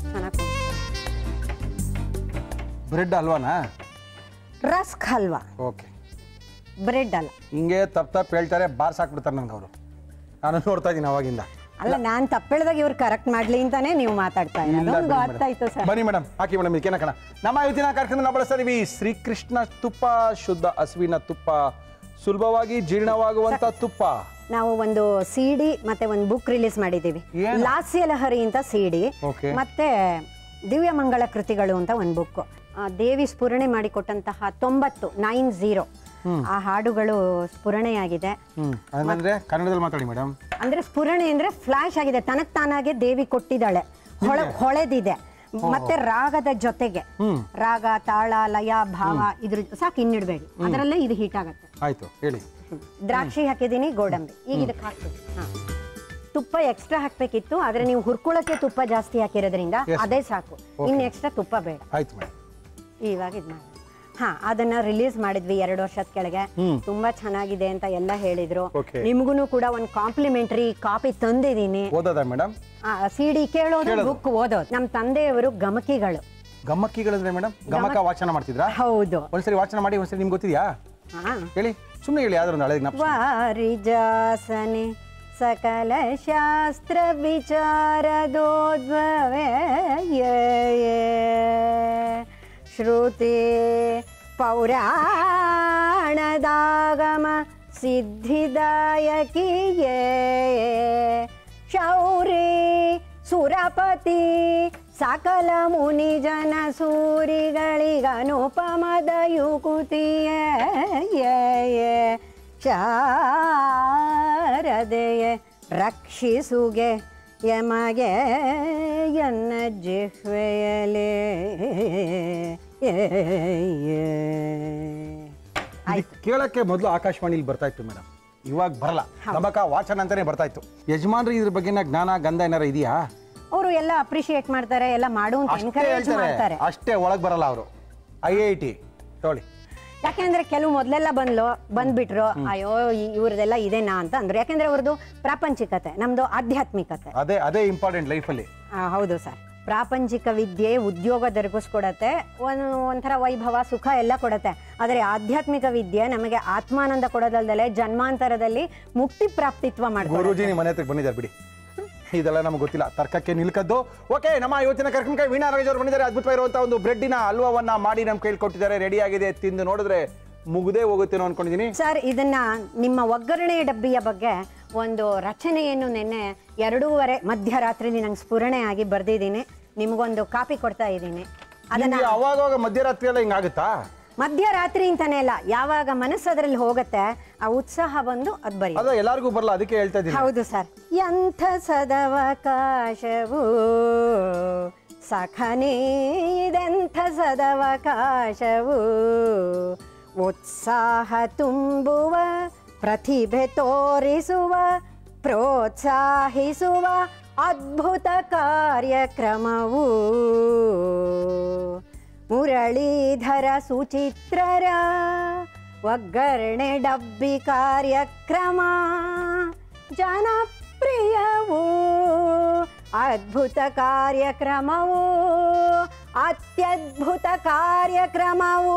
ಬ್ರೆಡ್ ಹಲ್ವಾನಾ? ರಸ್ಕ್ ಹಲ್ವಾ. ಓಕೆ. ಬ್ರೆಡ್ ಅಲ್ಲ. ಹಿಂಗೆ ತಪ್ಪು ತಪ್ಪು ಹೇಳ್ತಾರೆ, ಬಾರ್ಸ್ ಹಾಕ್ಬಿಡ್ತಾರೆ ನನಗೆ ಅವರು. ನಾನು ನೋಡ್ತಾ ಇದ್ದೀನಿ ಅವಾಗಿಂದ. ಅಲ್ಲ, ನಾನು ತಪ್ಪು ಹೇಳಿದಾಗ ಇವ್ರು ಕರೆಕ್ಟ್ ಮಾಡ್ಲಿ ಅಂತಾನೆ ನೀವು ಮಾತಾಡ್ತಾ ಇರೋದು. ಗೊತ್ತಾಯ್ತು ಸರ್. ಬನ್ನಿ ಮೇಡಮ್, ಹಾಕಿ ಮೇಡಮ್. ಇದಕ್ಕೆ ಕಣ ನಮ್ಮ ಇವತ್ತಿನ ಕಾರ್ಯಕ್ರಮ ನಾವು ಬಳಸ್ತಾ ಇದೀವಿ ಶ್ರೀಕೃಷ್ಣ ತುಪ್ಪ, ಶುದ್ಧ ಹಸುವಿನ ತುಪ್ಪ, ಸುಲಭವಾಗಿ ಜೀರ್ಣವಾಗುವಂತ ತುಪ್ಪ. ನಾವು ಒಂದು ಸಿಡಿ ಮತ್ತೆ ಒಂದು ಬುಕ್ ರಿಲೀಸ್ ಮಾಡಿದ್ದೀವಿ, ಲಾಸ್ಯ ಲಹರಿ ಅಂತ ಸಿಡಿ, ಮತ್ತೆ ದಿವ್ಯ ಮಂಗಳ ಕೃತಿಗಳು ಅಂತ ಒಂದು ಬುಕ್. ದೇವಿ ಸ್ಫುರಣೆ ಮಾಡಿಕೊಟ್ಟಂತಹ ತೊಂಬತ್ತು ನೈನ್ ಜೀರೋ ಆ ಹಾಡುಗಳು ಸ್ಫುರಣೆಯಾಗಿದೆ. ಅಂದ್ರೆ ಕನ್ನಡದಲ್ಲಿ ಮಾತಾಡಿ ಮೇಡಮ್. ಅಂದ್ರೆ ಸ್ಫುರಣೆ ಅಂದ್ರೆ ಫ್ಲಾಶ್ ಆಗಿದೆ, ತನಕ್ ತಾನಾಗೆ ದೇವಿ ಕೊಟ್ಟಿದ್ದಾಳೆ, ಹೊಳೆ ಹೊಳೆದಿದೆ. ಮತ್ತೆ ರಾಗದ ಜೊತೆಗೆ ರಾಗ, ತಾಳ, ಲಯ, ಭಾವ ಇದ್ರ ಸಾಕು, ಇನ್ನಿಡ್ಬೇಡಿ, ಅದರಲ್ಲೇ ಇದು ಹೀಟ್ ಆಗತ್ತೆ. ಆಯ್ತು, ಹೇಳಿ. ದ್ರಾಕ್ಷಿ ಹಾಕಿದೀನಿ, ಗೋಡಂಬಿ ಈಗ ಇದಕ್ಕೆ ಹಾಕ್ತೀವಿ. ಹಾ, ತುಪ್ಪ ಎಕ್ಸ್ಟ್ರಾ ಹಾಕ್ಬೇಕಿತ್ತು, ಆದ್ರೆ ನೀವು ಹುರ್ಕೊಳಕ್ಕೆ ತುಪ್ಪ ಜಾಸ್ತಿ ಹಾಕಿರೋದ್ರಿಂದ ಅದೇ ಸಾಕು, ಇನ್ನು ಎಕ್ಸ್ಟ್ರಾ ತುಪ್ಪ ಬೇಡ. ಆಯ್ತು ಮೇಡಮ್. ಇವಾಗ ಇದು ಮಾಡಿ ಹಾ ಅದನ್ನ ರಿಲೀಸ್ ಮಾಡಿದ್ವಿ ಎರಡು ವರ್ಷದ ಕೆಳಗೆ. ತುಂಬಾ ಚೆನ್ನಾಗಿದೆ ಅಂತ ಎಲ್ಲ ಹೇಳಿದ್ರು. ನಿಮ್ಗೂ ಕೂಡ ಒಂದು ಕಾಂಪ್ಲಿಮೆಂಟರಿ ಕಾಪಿ ತಂದಿದ್ದೀನಿ. ಓದೋದಾ ಮೇಡಮ್? ಸಿಡಿ ಕೇಳೋದು, ಬುಕ್ ಓದೋದು. ನಮ್ಮ ತಂದೆಯವರು ಗಮಕಿಗಳು. ಗಮಕಿಗಳಂದ್ರೆ ಮೇಡಮ್ ಗಮಕ ವಾಚನ ಮಾಡ್ತಿದ್ರಾ? ಹೌದು. ಒಂದ್ಸರಿ ವಾಚನ ಮಾಡಿ, ಒಂದ್ಸರಿ ನಿಮ್ಗೆ ಗೊತ್ತಿದ್ಯಾ? ಹೇಳಿ, ಸುಮ್ಮನೆ ಹೇಳಿ ಯಾವ್ದಾರು ಹಳೆ ಜ್ಞಾಪಕ. ವಾರಿಜಾಸನೆ ಸಕಲ ಶಾಸ್ತ್ರ ವಿಚಾರದೋದ್ಭವೇ ಶ್ರುತಿ ಪೌರಾಣದಾಗಮ ಸಿದ್ಧಿದಾಯಕಿಯೇ ಶೌರಿ ಸುರಪತಿ ಸಕಲ ಮುನಿ ಜನ ಸೂರಿಗಳಿಗನುಪಮದ ಯುಕುತಿಯೇ ಶಾರದೆಯೇ ರಕ್ಷಿಸುಗೆ ಯಮಗೆ ಎನ್ನ ಜಿಹ್ವೆಯಲೇ. ಕೇಳಕ್ಕೆ ಮೊದಲು ಆಕಾಶವಾಣಿಲಿ ಬರ್ತಾ ಇತ್ತು ಮೇಡಮ್, ಇವಾಗ ಬರಲ್ಲ. ಗಮಕ ವಾಚನ ಅಂತಾನೆ ಬರ್ತಾ ಇತ್ತು. ಯಜಮಾನ್ರಿ ಇದ್ರ ಬಗ್ಗೆ ಜ್ಞಾನ ಗಂಧ ಏನಾರ ಇದೆಯಾ? ಅವರು ಎಲ್ಲ ಅಪ್ರಿಶಿಯೇಟ್ ಮಾಡ್ತಾರೆ, ಎಲ್ಲ ಮಾಡುವಂತ ಎನ್ಕರೇಜ್ ಮಾಡ್ತಾರೆ. ಅಷ್ಟೇ, ಒಳಗೆ ಬರಲ್ಲ ಅವರು. ಐ ಐ ಟಿ ತೊಳಿ. ಯಾಕೆಂದ್ರೆ ಕೆಲವು ಮೊದಲೆಲ್ಲ ಬಂದ್ಲು ಬಂದ್ಬಿಟ್ರು, ಅಯ್ಯೋ ಇವ್ರದೆಲ್ಲ ಇದೇನಾ ಅಂತ ಅಂದ್ರು. ಯಾಕೆಂದ್ರೆ ಅವ್ರದ್ದು ಪ್ರಾಪಂಚಿಕತೆ, ನಮ್ದು ಆಧ್ಯಾತ್ಮಿಕತೆ. ಅದೇ ಅದೇ ಇಂಪಾರ್ಟೆಂಟ್ ಲೈಫಲ್ಲಿ. ಹೌದು ಸರ್. ಪ್ರಾಪಂಚಿಕ ವಿದ್ಯೆ ಉದ್ಯೋಗ ದೊರಕಿಸ್ಕೊಡತ್ತೆ, ಒಂದು ಒಂಥರ ವೈಭವ ಸುಖ ಎಲ್ಲ ಕೊಡತ್ತೆ. ಆದರೆ ಆಧ್ಯಾತ್ಮಿಕ ವಿದ್ಯೆ ನಮಗೆ ಆತ್ಮಾನಂದ ಕೊಡೋದಲ್ದಲೆ ಜನ್ಮಾಂತರದಲ್ಲಿ ಮುಕ್ತಿ ಪ್ರಾಪ್ತಿತ್ವ ಮಾಡ್ತಾರೆ. ಗುರುಜಿ ನಿಮ್ಮ ಮನೆ ಹತ್ರ ಬಂದಿದ್ದಾರೆ ಬಿಡಿ, ಇದೆಲ್ಲ ನಮ್ಗೆ ಗೊತ್ತಿಲ್ಲ. ತರ್ಕಕ್ಕೆ ನಿಲ್ಕದ್ದು. ಓಕೆ, ನಮ್ಮ ಇವತ್ತಿನ ಕಾರ್ಯಕ್ರಮಕ್ಕೆ ವೀಣಾ ನಾಗರಾಜ್ ಅವರು ಬಂದಿದ್ದಾರೆ. ಅದ್ಭುತವಾಗಿರುವಂತಹ ಒಂದು ಬ್ರೆಡ್ಡಿನ ಹಲ್ವವನ್ನ ಮಾಡಿ ನಮ್ಮ ಕೈಲಿ ಕೊಟ್ಟಿದ್ದಾರೆ. ರೆಡಿ ಆಗಿದೆ, ತಿಂದು ನೋಡಿದ್ರೆ ಮುಗ್ದೇ ಹೋಗುತ್ತೇನೋ ಅನ್ಕೊಂಡಿದ್ದೀನಿ. ಸರ್, ಇದನ್ನ ನಿಮ್ಮ ಒಗ್ಗರಣೆ ಡಬ್ಬಿಯ ಬಗ್ಗೆ ಒಂದು ರಚನೆಯನ್ನು ನಿನ್ನೆ ಎರಡೂವರೆ ಮಧ್ಯರಾತ್ರಿಲಿ ನಂಗೆ ಸ್ಫುರಣೆ ಆಗಿ ಬರ್ದಿದ್ದೀನಿ. ನಿಮ್ಗೊಂದು ಕಾಪಿ ಕೊಡ್ತಾ ಇದ್ದೀನಿ. ಅದನ್ನ ಅವಾಗ ಮಧ್ಯರಾತ್ರಿ ಎಲ್ಲ ಹಿಂಗಾಗುತ್ತಾ? ಮಧ್ಯರಾತ್ರಿ ಅಂತಾನೆ ಇಲ್ಲ, ಯಾವಾಗ ಮನಸ್ಸು ಅದರಲ್ಲಿ ಹೋಗುತ್ತೆ ಆ ಉತ್ಸಾಹ ಬಂದು ಅದು ಬರೀ. ಅದ ಎಲ್ಲರಿಗೂ ಬರಲ್ಲ, ಅದಕ್ಕೆ ಹೇಳ್ತಾ ಇದ್ದೀನಿ. ಹೌದು ಸರ್. ಎಂಥ ಸದವಕಾಶವು ಸಖನೇ, ಇದೆಂಥ ಸದವಕಾಶವು, ಉತ್ಸಾಹ ತುಂಬುವ, ಪ್ರತಿಭೆ ತೋರಿಸುವ, ಪ್ರೋತ್ಸಾಹಿಸುವ ಅದ್ಭುತ ಕಾರ್ಯಕ್ರಮವು. ಮುರಳೀಧರ ಸುಚಿತ್ರರ ಒಗ್ಗರಣೆ ಡಬ್ಬಿ ಕಾರ್ಯಕ್ರಮ ಜನಪ್ರಿಯವು, ಅದ್ಭುತ ಕಾರ್ಯಕ್ರಮವು, ಅತ್ಯದ್ಭುತ ಕಾರ್ಯಕ್ರಮವು.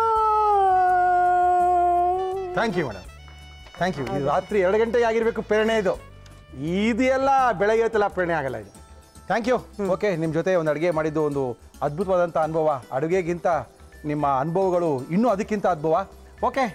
Thank you madam, thank you. ಇದು ರಾತ್ರಿ ಎರಡು ಗಂಟೆಗೆ ಆಗಿರಬೇಕು ಪ್ರೇರಣೆ. ಇದು ಇದೆಲ್ಲ ಬೆಳಗ್ಗೆ ಹೊತ್ತೆಲ್ಲ ಪ್ರೇರಣೆ ಆಗಲ್ಲ ಇದು. Thank you. ಓಕೆ, ನಿಮ್ಮ ಜೊತೆ ಒಂದು ಅಡುಗೆ ಮಾಡಿದ್ದು ಒಂದು ಅದ್ಭುತವಾದಂಥ ಅನುಭವ. ಅಡುಗೆಗಿಂತ ನಿಮ್ಮ ಅನುಭವಗಳು ಇನ್ನೂ ಅದಕ್ಕಿಂತ ಅನುಭವ. ಓಕೆ,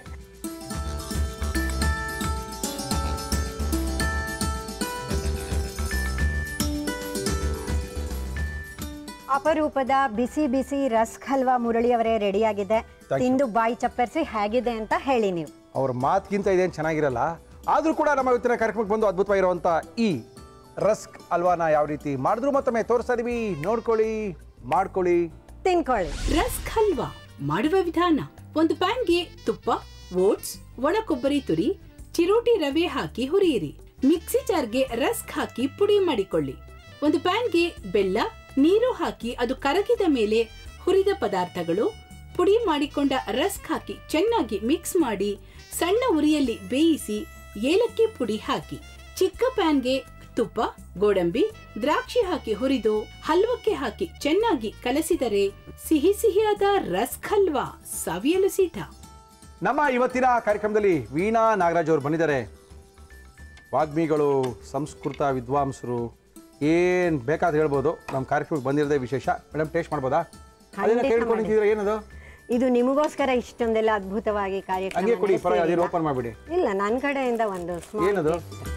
ಅಪರೂಪದ ಬಿಸಿ ಬಿಸಿ ರಸ್ಕ್ ಹಲ್ವಾ ಮುರಳಿಯವರೇ ರೆಡಿಯಾಗಿದೆ. ತಿಂದು ಬಾಯಿ ಚಪ್ಪರಿಸಿ ಹೇಗಿದೆ ಅಂತ ಹೇಳಿ ನೀವು. ಅವ್ರ ಮಾತಿಗಿಂತ ಇದೇನು ಚೆನ್ನಾಗಿರಲ್ಲ, ಆದರೂ ಕೂಡ ನಮ್ಮ ಇವತ್ತಿನ ಕಾರ್ಯಕ್ರಮಕ್ಕೆ ಬಂದು ಅದ್ಭುತವಾಗಿರುವಂಥ ಈ ರಸ್ಕ್ ಹಲ್ವಾನ ಯಾವ ರೀತಿ ಮಾಡಿದ್ರು ಮತ್ತೊಮ್ಮೆ ತೋರಿಸ್ತಾ ಇದೀವಿ. ನೋಡ್ಕೊಳ್ಳಿ, ಮಾಡ್ಕೊಳ್ಳಿ, ತಿನ್ಕೊಳ್ಳಿ. ರಸ್ಕ್ ಹಲ್ವಾ ಮಾಡುವ ವಿಧಾನ: ಒಂದು ಪ್ಯಾನ್ಗೆ ತುಪ್ಪ, ಓಟ್ಸ್, ಒಣ ಕೊಬ್ಬರಿ ತುರಿ, ಚಿರೋಟಿ ರವೆ ಹಾಕಿ ಹುರಿಯಿರಿ. ಮಿಕ್ಸಿ ಜಾರ್ಗೆ ರಸ್ಕ್ ಹಾಕಿ ಪುಡಿ ಮಾಡಿಕೊಳ್ಳಿ. ಒಂದು ಪ್ಯಾನ್ಗೆ ಬೆಲ್ಲ, ನೀರು ಹಾಕಿ ಅದು ಕರಗಿದ ಮೇಲೆ ಹುರಿದ ಪದಾರ್ಥಗಳು, ಪುಡಿ ಮಾಡಿಕೊಂಡ ರಸ್ಕ್ ಹಾಕಿ ಚೆನ್ನಾಗಿ ಮಿಕ್ಸ್ ಮಾಡಿ ಸಣ್ಣ ಉರಿಯಲ್ಲಿ ಬೇಯಿಸಿ ಏಲಕ್ಕಿ ಪುಡಿ ಹಾಕಿ ಚಿಕ್ಕ ಪ್ಯಾನ್ಗೆ ತುಪ್ಪ, ಗೋಡಂಬಿ, ದ್ರಾಕ್ಷಿ ಹಾಕಿ ಹುರಿದು ಹಲ್ವಕ್ಕೆ ಹಾಕಿ ಚೆನ್ನಾಗಿ ಕಲಸಿದರೆ ಸಿಹಿ ಸಿಹಿಯಾದ ರಸ್ಕ್ ಹಲ್ವಾ ಸವಿಯಲು ಸಿದ್ಧ. ನಮ್ಮ ಇವತ್ತಿನ ಕಾರ್ಯಕ್ರಮದಲ್ಲಿ ವೀಣಾ ನಾಗರಾಜ್ ಅವರು ಬಂದಿದ್ದಾರೆ. ವಾಗ್ಮಿಗಳು, ಸಂಸ್ಕೃತ ವಿದ್ವಾಂಸರು, ಏನು ಬೇಕಾದ ಹೇಳ್ಬೋದು. ನಮ್ಮ ಕಾರ್ಯಕ್ರಮಕ್ಕೆ ಬಂದಿರೋದೇ ವಿಶೇಷ. ಮೇಡಮ್, ಟೇಸ್ಟ್ ಮಾಡ್ಬೋದಾ? ಅದನ್ನ ಕೇಳ್ಕೊಂಡಿದ್ದೀರಾ? ಏನದು? ಇದು ನಿಮಗೋಸ್ಕರ ಇಷ್ಟೊಂದೆಲ್ಲ ಅದ್ಭುತವಾಗಿ ಕಾರ್ಯಕ್ರಮ. ಹಂಗೆ ಕೊಡಿ, ಪರವಾಗಿಲ್ಲ, ಓಪನ್ ಮಾಡಿಬಿಡಿ. ಇಲ್ಲ, ನನ್ನ ಕಡೆಯಿಂದ ಒಂದು ಏನದು?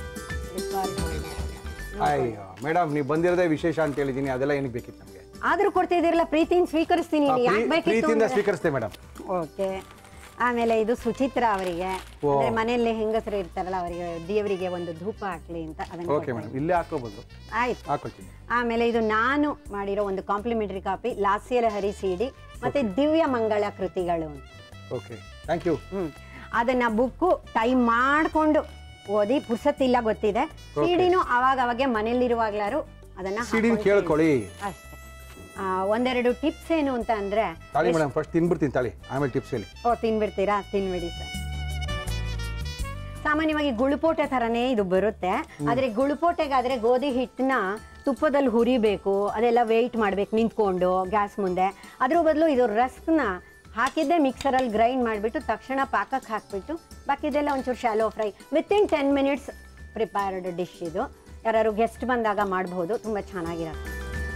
ಅಯ್ಯೋ ಮೇಡಮ್, ನೀವು ಬಂದಿರೋದೇ ವಿಶೇಷ ಅಂತ ಹೇಳಿದ್ದೀನಿ. ಅದೆಲ್ಲ ಏನಕ್ಕೆ ಬೇಕಿತ್ತು ನಮಗೆ? ಆದ್ರೂ ಕೊಡ್ತಿದ್ದೀರಲ್ಲ, ಪ್ರೀತಿಯಿಂದ ಸ್ವೀಕರಿಸ್ತೀನಿ. ಪ್ರೀತಿಯಿಂದ ಸ್ವೀಕರಿಸ್ತೇ ಮೇಡಮ್. ಓಕೆ. ಆಮೇಲೆ ಇದು ಸುಚಿತ್ರ ಅವರಿಗೆ, ಅಂದ್ರೆ ಮನೆಯಲ್ಲಿ ಹೆಂಗಸರು ಇರ್ತಾರಲ್ಲ ಅವರಿಗೆ, ದೇವರಿಗೆ ಒಂದು ಧೂಪ ಹಾಕ್ಲಿ ಅಂತ ಅದನ್ನ. ಓಕೆ ಮೇಡಮ್, ಇಲ್ಲೇ ಹಾಕೋಬಹುದು. ಆಯ್ತು, ಹಾಕೊಳ್ತೀನಿ. ಆಮೇಲೆ ಇದು ನಾನು ಮಾಡಿರೋ ಒಂದು ಕಾಂಪ್ಲಿಮೆಂಟರಿ ಕಾಪಿ, ಲಾಸ್ಯಲ ಹರಿ ಸಿಡಿ ಮತ್ತೆ ದಿವ್ಯ ಮಂಗಳ ಕೃತಿಗಳು. Okay, thank you. ಹ್ಮ್ ಅದನ್ನ ಬುಕ್ಕು ಟೈಮ್ ಮಾಡಿಕೊಂಡು ಓದಿ ಪುರ್ಸತ್ತಿಲ್ಲ ಗೊತ್ತಿದೆ. ಸಿಡಿನೂ ಅವಾಗ ಅವಾಗೆ ಮನೇಲಿರುವಾಗ್ಲಾರು ಅದನ್ನ ಸಿಡಿನ ಕೇಳ್ಕೊಳ್ಳಿ ಅಷ್ಟೇ. ಆ, ಒಂದೆರಡು ಟಿಪ್ಸ್ ಏನು ಅಂತ ಅಂದ್ರೆ ತಾಳಿ ಮೇಡಮ್ ಫಸ್ಟ್ ತಿನ್ಬಿಡ್ತೀನಿ ತಾಳಿ ಆಮೇಲೆ ಟಿಪ್ಸ್ ಹೇಳಿ. ಓ ತಿನ್ಬಿಡ್ತೀರಾ? ತಿನ್ಬಿಡಿ ಸರ್. ಸಾಮಾನ್ಯವಾಗಿ ಗುಳುಪೋಟೆ ಥರನೇ ಇದು ಬರುತ್ತೆ. ಆದರೆ ಗುಳುಪೋಟೆಗಾದರೆ ಗೋಧಿ ಹಿಟ್ಟನ್ನ ತುಪ್ಪದಲ್ಲಿ ಹುರಿಬೇಕು, ಅದೆಲ್ಲ ವೆಯ್ಟ್ ಮಾಡಬೇಕು ನಿಂತ್ಕೊಂಡು ಗ್ಯಾಸ್ ಮುಂದೆ. ಅದ್ರ ಬದಲು ಇದು ರಸ್ಕ್ನ ಹಾಕಿದ್ದೆ ಮಿಕ್ಸರಲ್ಲಿ ಗ್ರೈಂಡ್ ಮಾಡಿಬಿಟ್ಟು ತಕ್ಷಣ ಪಾಕಕ್ಕೆ ಹಾಕಿಬಿಟ್ಟು ಬಾಕಿದೆಲ್ಲ ಒಂಚೂರು shallow fry within ten minutes prepared dish ಇದು. ಯಾರು ಗೆಸ್ಟ್ ಬಂದಾಗ ಮಾಡಬಹುದು, ತುಂಬ ಚೆನ್ನಾಗಿರುತ್ತೆ.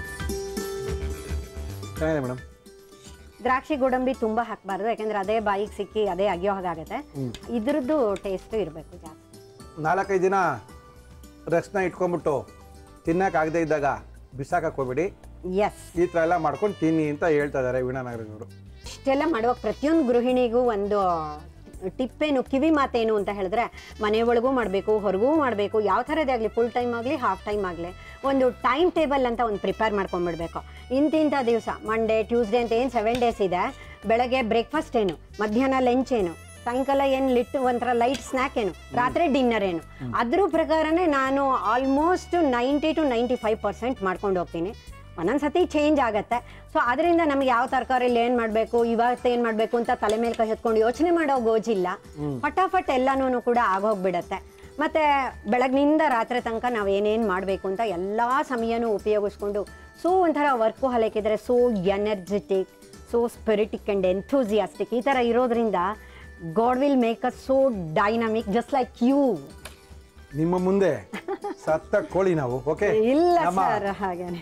ಚೆನ್ನಾಗಿದೆ ಮೇಡಮ್. ದ್ರಾಕ್ಷಿ ಗೋಡಂಬಿ ತುಂಬ ಹಾಕಬಾರ್ದು, ಯಾಕೆಂದ್ರೆ ಅದೇ ಬಾಯಿಗೆ ಸಿಕ್ಕಿ ಅದೇ ಅಗಿಯೋ ಹಾಗಾಗುತ್ತೆ. ಇದ್ರದ್ದು ಟೇಸ್ಟು ಇರಬೇಕು ಜಾಸ್ತಿ. ನಾಲ್ಕೈದು ದಿನ ರಸ್ನ ಇಟ್ಕೊಂಡ್ಬಿಟ್ಟು ತಿನ್ನಕ್ಕಾಗದೇ ಇದ್ದಾಗ ಬಿಸಾಕಕ್ಕೆ ಹೋಗ್ಬೇಡಿ. ಎಸ್, ಈ ಥರ ಎಲ್ಲ ಮಾಡ್ಕೊಂಡು ತಿನ್ನಿ ಅಂತ ಹೇಳ್ತಾ ಇದ್ದಾರೆ ವೀಣಾ ನಾಗರಾಜವರು. ಇಷ್ಟೆಲ್ಲ ಮಾಡುವಾಗ ಪ್ರತಿಯೊಂದು ಗೃಹಿಣಿಗೂ ಒಂದು ಟಿಪ್ಪೇನು, ಕಿವಿ ಮಾತೇನು ಅಂತ ಹೇಳಿದ್ರೆ ಮನೆ ಒಳಗೂ ಮಾಡಬೇಕು, ಹೊರಗೂ ಮಾಡಬೇಕು, ಯಾವ ಥರದೇ ಆಗಲಿ, ಫುಲ್ ಟೈಮ್ ಆಗಲಿ ಹಾಫ್ ಟೈಮ್ ಆಗಲಿ ಒಂದು ಟೈಮ್ ಟೇಬಲ್ ಅಂತ ಒಂದು ಪ್ರಿಪೇರ್ ಮಾಡ್ಕೊಂಡ್ಬಿಡ್ಬೇಕು. ಇಂತಿಂಥ ದಿವಸ ಮಂಡೇ ಟ್ಯೂಸ್ಡೇ ಅಂತ ಏನು ಸೆವೆನ್ ಡೇಸ್ ಇದೆ, ಬೆಳಗ್ಗೆ ಬ್ರೇಕ್ಫಾಸ್ಟ್ ಏನು, ಮಧ್ಯಾಹ್ನ ಲಂಚ್ ಏನು, ಸಾಯಂಕಾಲ ಏನು ಲಿಟ್ ಒಂಥರ ಲೈಟ್ ಸ್ನ್ಯಾಕ್ ಏನು, ರಾತ್ರಿ ಡಿನ್ನರ್ ಏನು, ಅದ್ರ ಪ್ರಕಾರನೇ ನಾನು almost ninety to ninety five percent ಮಾಡ್ಕೊಂಡು ಹೋಗ್ತೀನಿ. ಒಂದೊಂದ್ಸತಿ ಚೇಂಜ್ ಆಗುತ್ತೆ. ಸೊ ಅದರಿಂದ ನಮ್ಗೆ ಯಾವ ತರಕಾರಿಲಿ ಏನು ಮಾಡಬೇಕು, ಇವತ್ತು ಏನು ಮಾಡಬೇಕು ಅಂತ ತಲೆ ಮೇಲೆ ಕೈ ಹೊತ್ಕೊಂಡು ಯೋಚನೆ ಮಾಡೋ ಗೋಜಿಲ್ಲ. ಫಟಾಫಟ್ ಎಲ್ಲನೂ ಕೂಡ ಆಗೋಗ್ಬಿಡತ್ತೆ. ಮತ್ತು ಬೆಳಗ್ನಿಂದ ರಾತ್ರಿ ತನಕ ನಾವು ಏನೇನು ಮಾಡಬೇಕು ಅಂತ ಎಲ್ಲ ಸಮಯನೂ ಉಪಯೋಗಿಸ್ಕೊಂಡು ಸೊ ಒಂಥರ ವರ್ಕು ಹಲಕಿದ್ರೆ so energetic, so spiritic and enthusiastic ಈ ಥರ ಇರೋದ್ರಿಂದ God will make us so dynamic just like you. ನಿಮ್ಮ ಮುಂದೆ ಸತ್ತ ಕೋಳಿ ನಾವು. ಓಕೆ, ಇಲ್ಲ ಸರ್ ಹಾಗೇನೆ.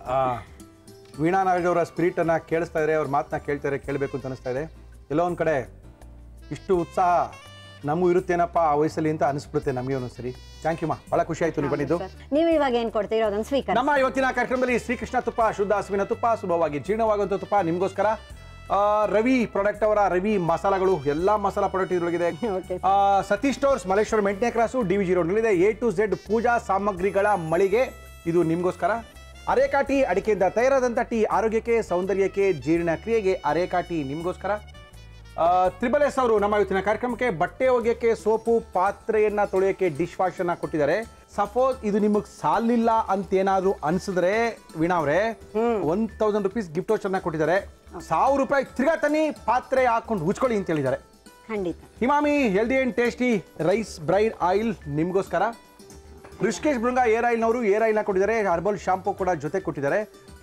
ವೀಣಾ ನಾಗರಾಜ್ ಅವರ ಸ್ಪಿರಿಟ್ ಅನ್ನ ಕೇಳಿಸ್ತಾ ಇದ್ರೆ, ಅವ್ರ ಮಾತನ್ನ ಕೇಳ್ತಾರೆ, ಕೇಳಬೇಕು ಅಂತ ಅನಿಸ್ತಾ ಇದೆ. ಎಲ್ಲೋ ಒಂದ್ ಕಡೆ ಇಷ್ಟು ಉತ್ಸಾಹ ನಮಗೂ ಇರುತ್ತೇನಪ್ಪ ಆ ವಯಸ್ಸಲ್ಲಿ ಅಂತ ಅನಿಸ್ಬಿಡುತ್ತೆ ನಮಗೆ ಒಂದೊಂದ್ಸರಿ. ಥ್ಯಾಂಕ್ ಯು ಮಾ, ಬಹಳ ಖುಷಿ ಆಯ್ತು ನೀವು ಬಂದಿದ್ದು. ನೀವು ಇವಾಗ ಏನು ಕೊಡ್ತೀರೋ ಅದನ್ನು ಸ್ವೀಕಾರ. ನಮ್ಮ ಇವತ್ತಿನ ಕಾರ್ಯಕ್ರಮದಲ್ಲಿ ಶ್ರೀಕೃಷ್ಣ ತುಪ್ಪ, ಶುದ್ಧ ಹಸುವಿನ ತುಪ್ಪ, ಸುಲಭವಾಗಿ ಜೀರ್ಣವಾಗುವಂಥ ತುಪ್ಪ ನಿಮಗೋಸ್ಕರ. ರವಿ ಪ್ರಾಡಕ್ಟ್ ಅವರ ರವಿ ಮಸಾಲಗಳು ಎಲ್ಲ ಮಸಾಲ ಪ್ರಾಡಕ್ಟ್ ಇದರೊಳಗಿದೆ. ಸತೀಶ್ ಸ್ಟೋರ್ಸ್, ಮಲೇಶ್ವರ ಮೆಂಟನೆ ಕ್ರಾಸು, ಡಿ ವಿ ಜಿ ರೋಡ್ನಲ್ಲಿದೆ. ಎ ಟು ಝೆಡ್ ಪೂಜಾ ಸಾಮಗ್ರಿಗಳ ಮಳಿಗೆ, ಇದು ನಿಮಗೋಸ್ಕರ. ಅರೇಕಾ ಟೀ, ಅಡಿಕೆಯಿಂದ ತಯಾರಾದಂಥ ಟೀ, ಆರೋಗ್ಯಕ್ಕೆ, ಸೌಂದರ್ಯಕ್ಕೆ, ಜೀರ್ಣಕ್ರಿಯೆಗೆ ಅರೇಕಾ ಟೀ ನಿಮಗೋಸ್ಕರ. ತ್ರಿಬಲ್ ಎಸ್ ಅವರು ನಮ್ಮ ಇವತ್ತಿನ ಕಾರ್ಯಕ್ರಮಕ್ಕೆ ಬಟ್ಟೆ ಒಗೆಯಕ್ಕೆ ಸೋಪು, ಪಾತ್ರೆಯನ್ನ ತೊಳೆಯೋಕ್ಕೆ ಡಿಶ್ ವಾಶ್ ಅನ್ನ ಕೊಟ್ಟಿದ್ದಾರೆ. ಸಪೋಸ್ ಇದು ನಿಮಗೆ ಸಾಲಿಲ್ಲ ಅಂತ ಏನಾದ್ರು ಅನ್ಸಿದ್ರೆ ವೀಣಾ ಅವರೇ, one thousand rupees gift voucher ನ ಕೊಟ್ಟಿದ್ದಾರೆ. ಸಾವಿರ ರೂಪಾಯಿ ತಿರ್ಗಾ ತನ್ನಿ, ಪಾತ್ರೆ ಹಾಕೊಂಡು ಉಜ್ಕೊಳ್ಳಿ ಅಂತ ಹೇಳಿದ್ದಾರೆ. ಖಂಡಿತ. Emami healthy and tasty rice bran oil ನಿಮಗೋಸ್ಕರ. ಋಷಿಕೇಶ್ ಬೃಂಗ ಏರ್ ಆಯಿಲ್ನವರು ಏರ್ ಆಯಿಲ್ನ ಕೊಟ್ಟಿದ್ದಾರೆ. ಹರ್ಬಲ್ ಶಾಂಪೂ ಕೂಡ ಜೊತೆ ಕೊಟ್ಟಿದ್ದಾರೆ.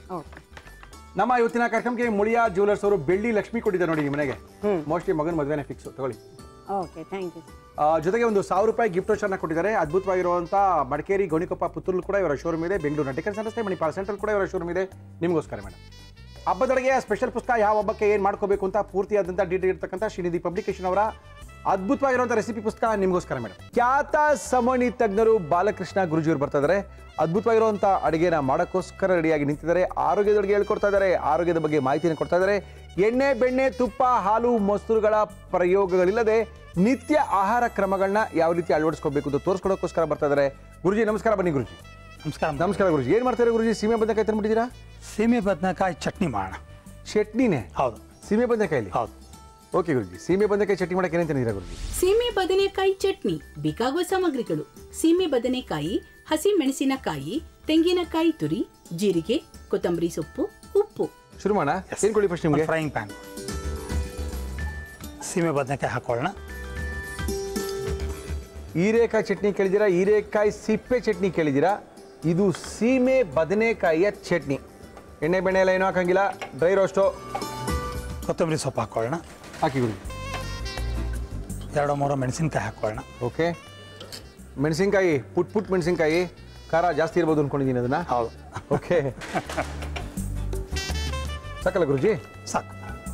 ನಮ್ಮ ಇವತ್ತಿನ ಕಾರ್ಯಕ್ರಮಕ್ಕೆ ಮುಳಿಯಾ ಜ್ಯುವೆಲರ್ಸ್ ಅವರು ಬೆಳ್ಳಿ ಲಕ್ಷ್ಮಿ ಕೊಟ್ಟಿದ್ದಾರೆ ನೋಡಿ ನಿಮ್ಮ ಮನೆಗೆ. ಮೋಸ್ಟ್ಲಿ ಮಗನ ಮದುವೆನೇ ಫಿಕ್ಸ್, ತಗೊಳ್ಳಿ. Okay, thank you. ಜೊತೆಗೆ ಒಂದು ಸಾವಿರ ರೂಪಾಯಿ ಗಿಫ್ಟ್ ವೋಚರ್ನ ಕೊಟ್ಟಿದ್ದಾರೆ. ಅದ್ಭುತವಾಗಿರುವಂಥ ಮಡಿಕೇರಿ, ಗೋಣಿಕೊಪ್ಪ, ಪುತ್ತೂರು ಕೂಡ ಇವರ ಶೋರೂಮ್ ಇದೆ. ಬೆಂಗಳೂರಿನ ಟಿಕೆಟ್ ಸಂಸ್ಥೆ ಮಣಿಪಾಲ ಸೆಂಟ್ರಲ್ ಕೂಡ ಇವರ ಶೋರೂಮ್ ಇದೆ ನಿಮಗೋಸ್ಕರ ಮೇಡಮ್. ಹಬ್ಬದೊಳಗೆ ಸ್ಪೆಷಲ್ ಪುಸ್ತಕ ಯಾವ ಹಬ್ಬಕ್ಕೆ ಏನು ಮಾಡ್ಕೋಬೇಕು ಅಂತ ಪೂರ್ತಿಯಾದಂಥ ಡೀಟೇಲ್ ಇರ್ತಕ್ಕಂಥ ಶ್ರೀನಿಧಿ ಪಬ್ಲಿಕೇಶನ್ ಅವರ ಅದ್ಭುತವಾಗಿರುವಂಥ ರೆಸಿಪಿ ಪುಸ್ತಕ ನಿಮಗೋಸ್ಕರ ಮೇಡಮ್. ಖ್ಯಾತ ಸಮಣಿ ತಜ್ಞರು ಬಾಲಕೃಷ್ಣ ಗುರುಜಿಯವರು ಬರ್ತಾ ಇದ್ದಾರೆ. ಅದ್ಭುತವಾಗಿರುವಂಥ ಅಡುಗೆನ ಮಾಡೋಕ್ಕೋಸ್ಕರ ರೆಡಿಯಾಗಿ ನಿಂತಿದ್ದಾರೆ. ಆರೋಗ್ಯದೊಳಗೆ ಹೇಳ್ಕೊಡ್ತಾ ಇದ್ದಾರೆ, ಆರೋಗ್ಯದ ಬಗ್ಗೆ ಮಾಹಿತಿಯನ್ನು ಕೊಡ್ತಾ ಇದ್ದಾರೆ. ಎಣ್ಣೆ, ಬೆಣ್ಣೆ, ತುಪ್ಪ, ಹಾಲು, ಮೊಸರುಗಳ ಪ್ರಯೋಗಗಳಿಲ್ಲದೆ ನಿತ್ಯ ಆಹಾರ ಕ್ರಮಗಳನ್ನ ಯಾವ ರೀತಿ ಅಳವಡಿಸ್ಕೋಬೇಕು ಅಂತ ತೋರಿಸ್ಕೊಡೋಕ್ಕೋಸ್ಕರ ಬರ್ತಾ ಇದ್ದಾರೆ. ಗುರುಜಿ ನಮಸ್ಕಾರ. ಬನ್ನಿ ಗುರುಜಿ. ನಮಸ್ಕಾರ. ನಮಸ್ಕಾರ ಗುರುಜಿ. ಏನು ಮಾಡ್ತಾರೆ ಗುರುಜಿ? ಸೀಮೆ ಬದನೆಕಾಯಿ ತಂದ್ಬಿಟ್ಟಿದ್ದೀರಾ? ಸೀಮೆ ಬದನೆಕಾಯಿ ಚಟ್ನಿ ಮಾಡೋಣ. ಚಟ್ನಿನೇ? ಹೌದು. ಸೀಮೆ ಬದನೆಕಾಯಲ್ಲಿ? ಹೌದು. ಓಕೆ ಗುರುಜಿ, ಸೀಮೆ ಬದನೆಕಾಯಿ ಚಟ್ನಿ ಮಾಡಕ್ಕೆ ಏನೇನು ತಂದಿದ್ದೀರಾ ಗುರುಜಿ? ಸೀಮೆ ಬದನೆಕಾಯಿ ಚಟ್ನಿ ಬೇಕಾಗುವ ಸಾಮಗ್ರಿಗಳು: ಸೀಮೆ ಬದನೆಕಾಯಿ, ಹಸಿ ಮೆಣಸಿನಕಾಯಿ, ತೆಂಗಿನಕಾಯಿ ತುರಿ, ಜೀರಿಗೆ, ಕೊತ್ತಂಬರಿ ಸೊಪ್ಪು, ಉಪ್ಪು. ಶುರು ಮಾಡೋಣ. ಏನು ಕೊಡಿ ಫಸ್ಟ್ ನಿಮಗೆ? Frying pan. ಸೀಮೆ ಬದನೆಕಾಯಿ ಹಾಕೊಳ್ಳೋಣ. ಹೀರೆಕಾಯಿ ಚಟ್ನಿ ಕೇಳಿದ್ದೀರಾ, ಹೀರೆಕಾಯಿ ಸಿಪ್ಪೆ ಚಟ್ನಿ ಕೇಳಿದ್ದೀರಾ. ಇದು ಸೀಮೆ ಬದನೆಕಾಯಿಯ ಚಟ್ನಿ. ಎಣ್ಣೆ ಬೆಣ್ಣೆ ಎಲ್ಲ ಏನೂ ಹಾಕಂಗಿಲ್ಲ, ಡ್ರೈ ರೋಸ್ಟು. ಕೊತ್ತಂಬರಿ ಸೊಪ್ಪು ಹಾಕೊಳ್ಳೋಣ. ಹಾಕಿ ಗುರುಜಿ. ಎರಡು ಮೂರು ಮೆಣಸಿನ್ಕಾಯಿ ಹಾಕೊಳ್ಳೋಣ. ಓಕೆ. ಮೆಣಸಿನ್ಕಾಯಿ ಪುಟ್ ಪುಟ್ ಮೆಣಸಿನ್ಕಾಯಿ, ಖಾರ ಜಾಸ್ತಿ ಇರ್ಬೋದು ಅಂದ್ಕೊಂಡಿದ್ದೀನಿ ಅದನ್ನ. ಹೌದು. ಓಕೆ, ಸಾಕಲ್ಲ ಗುರುಜಿ? ಸಾಕು.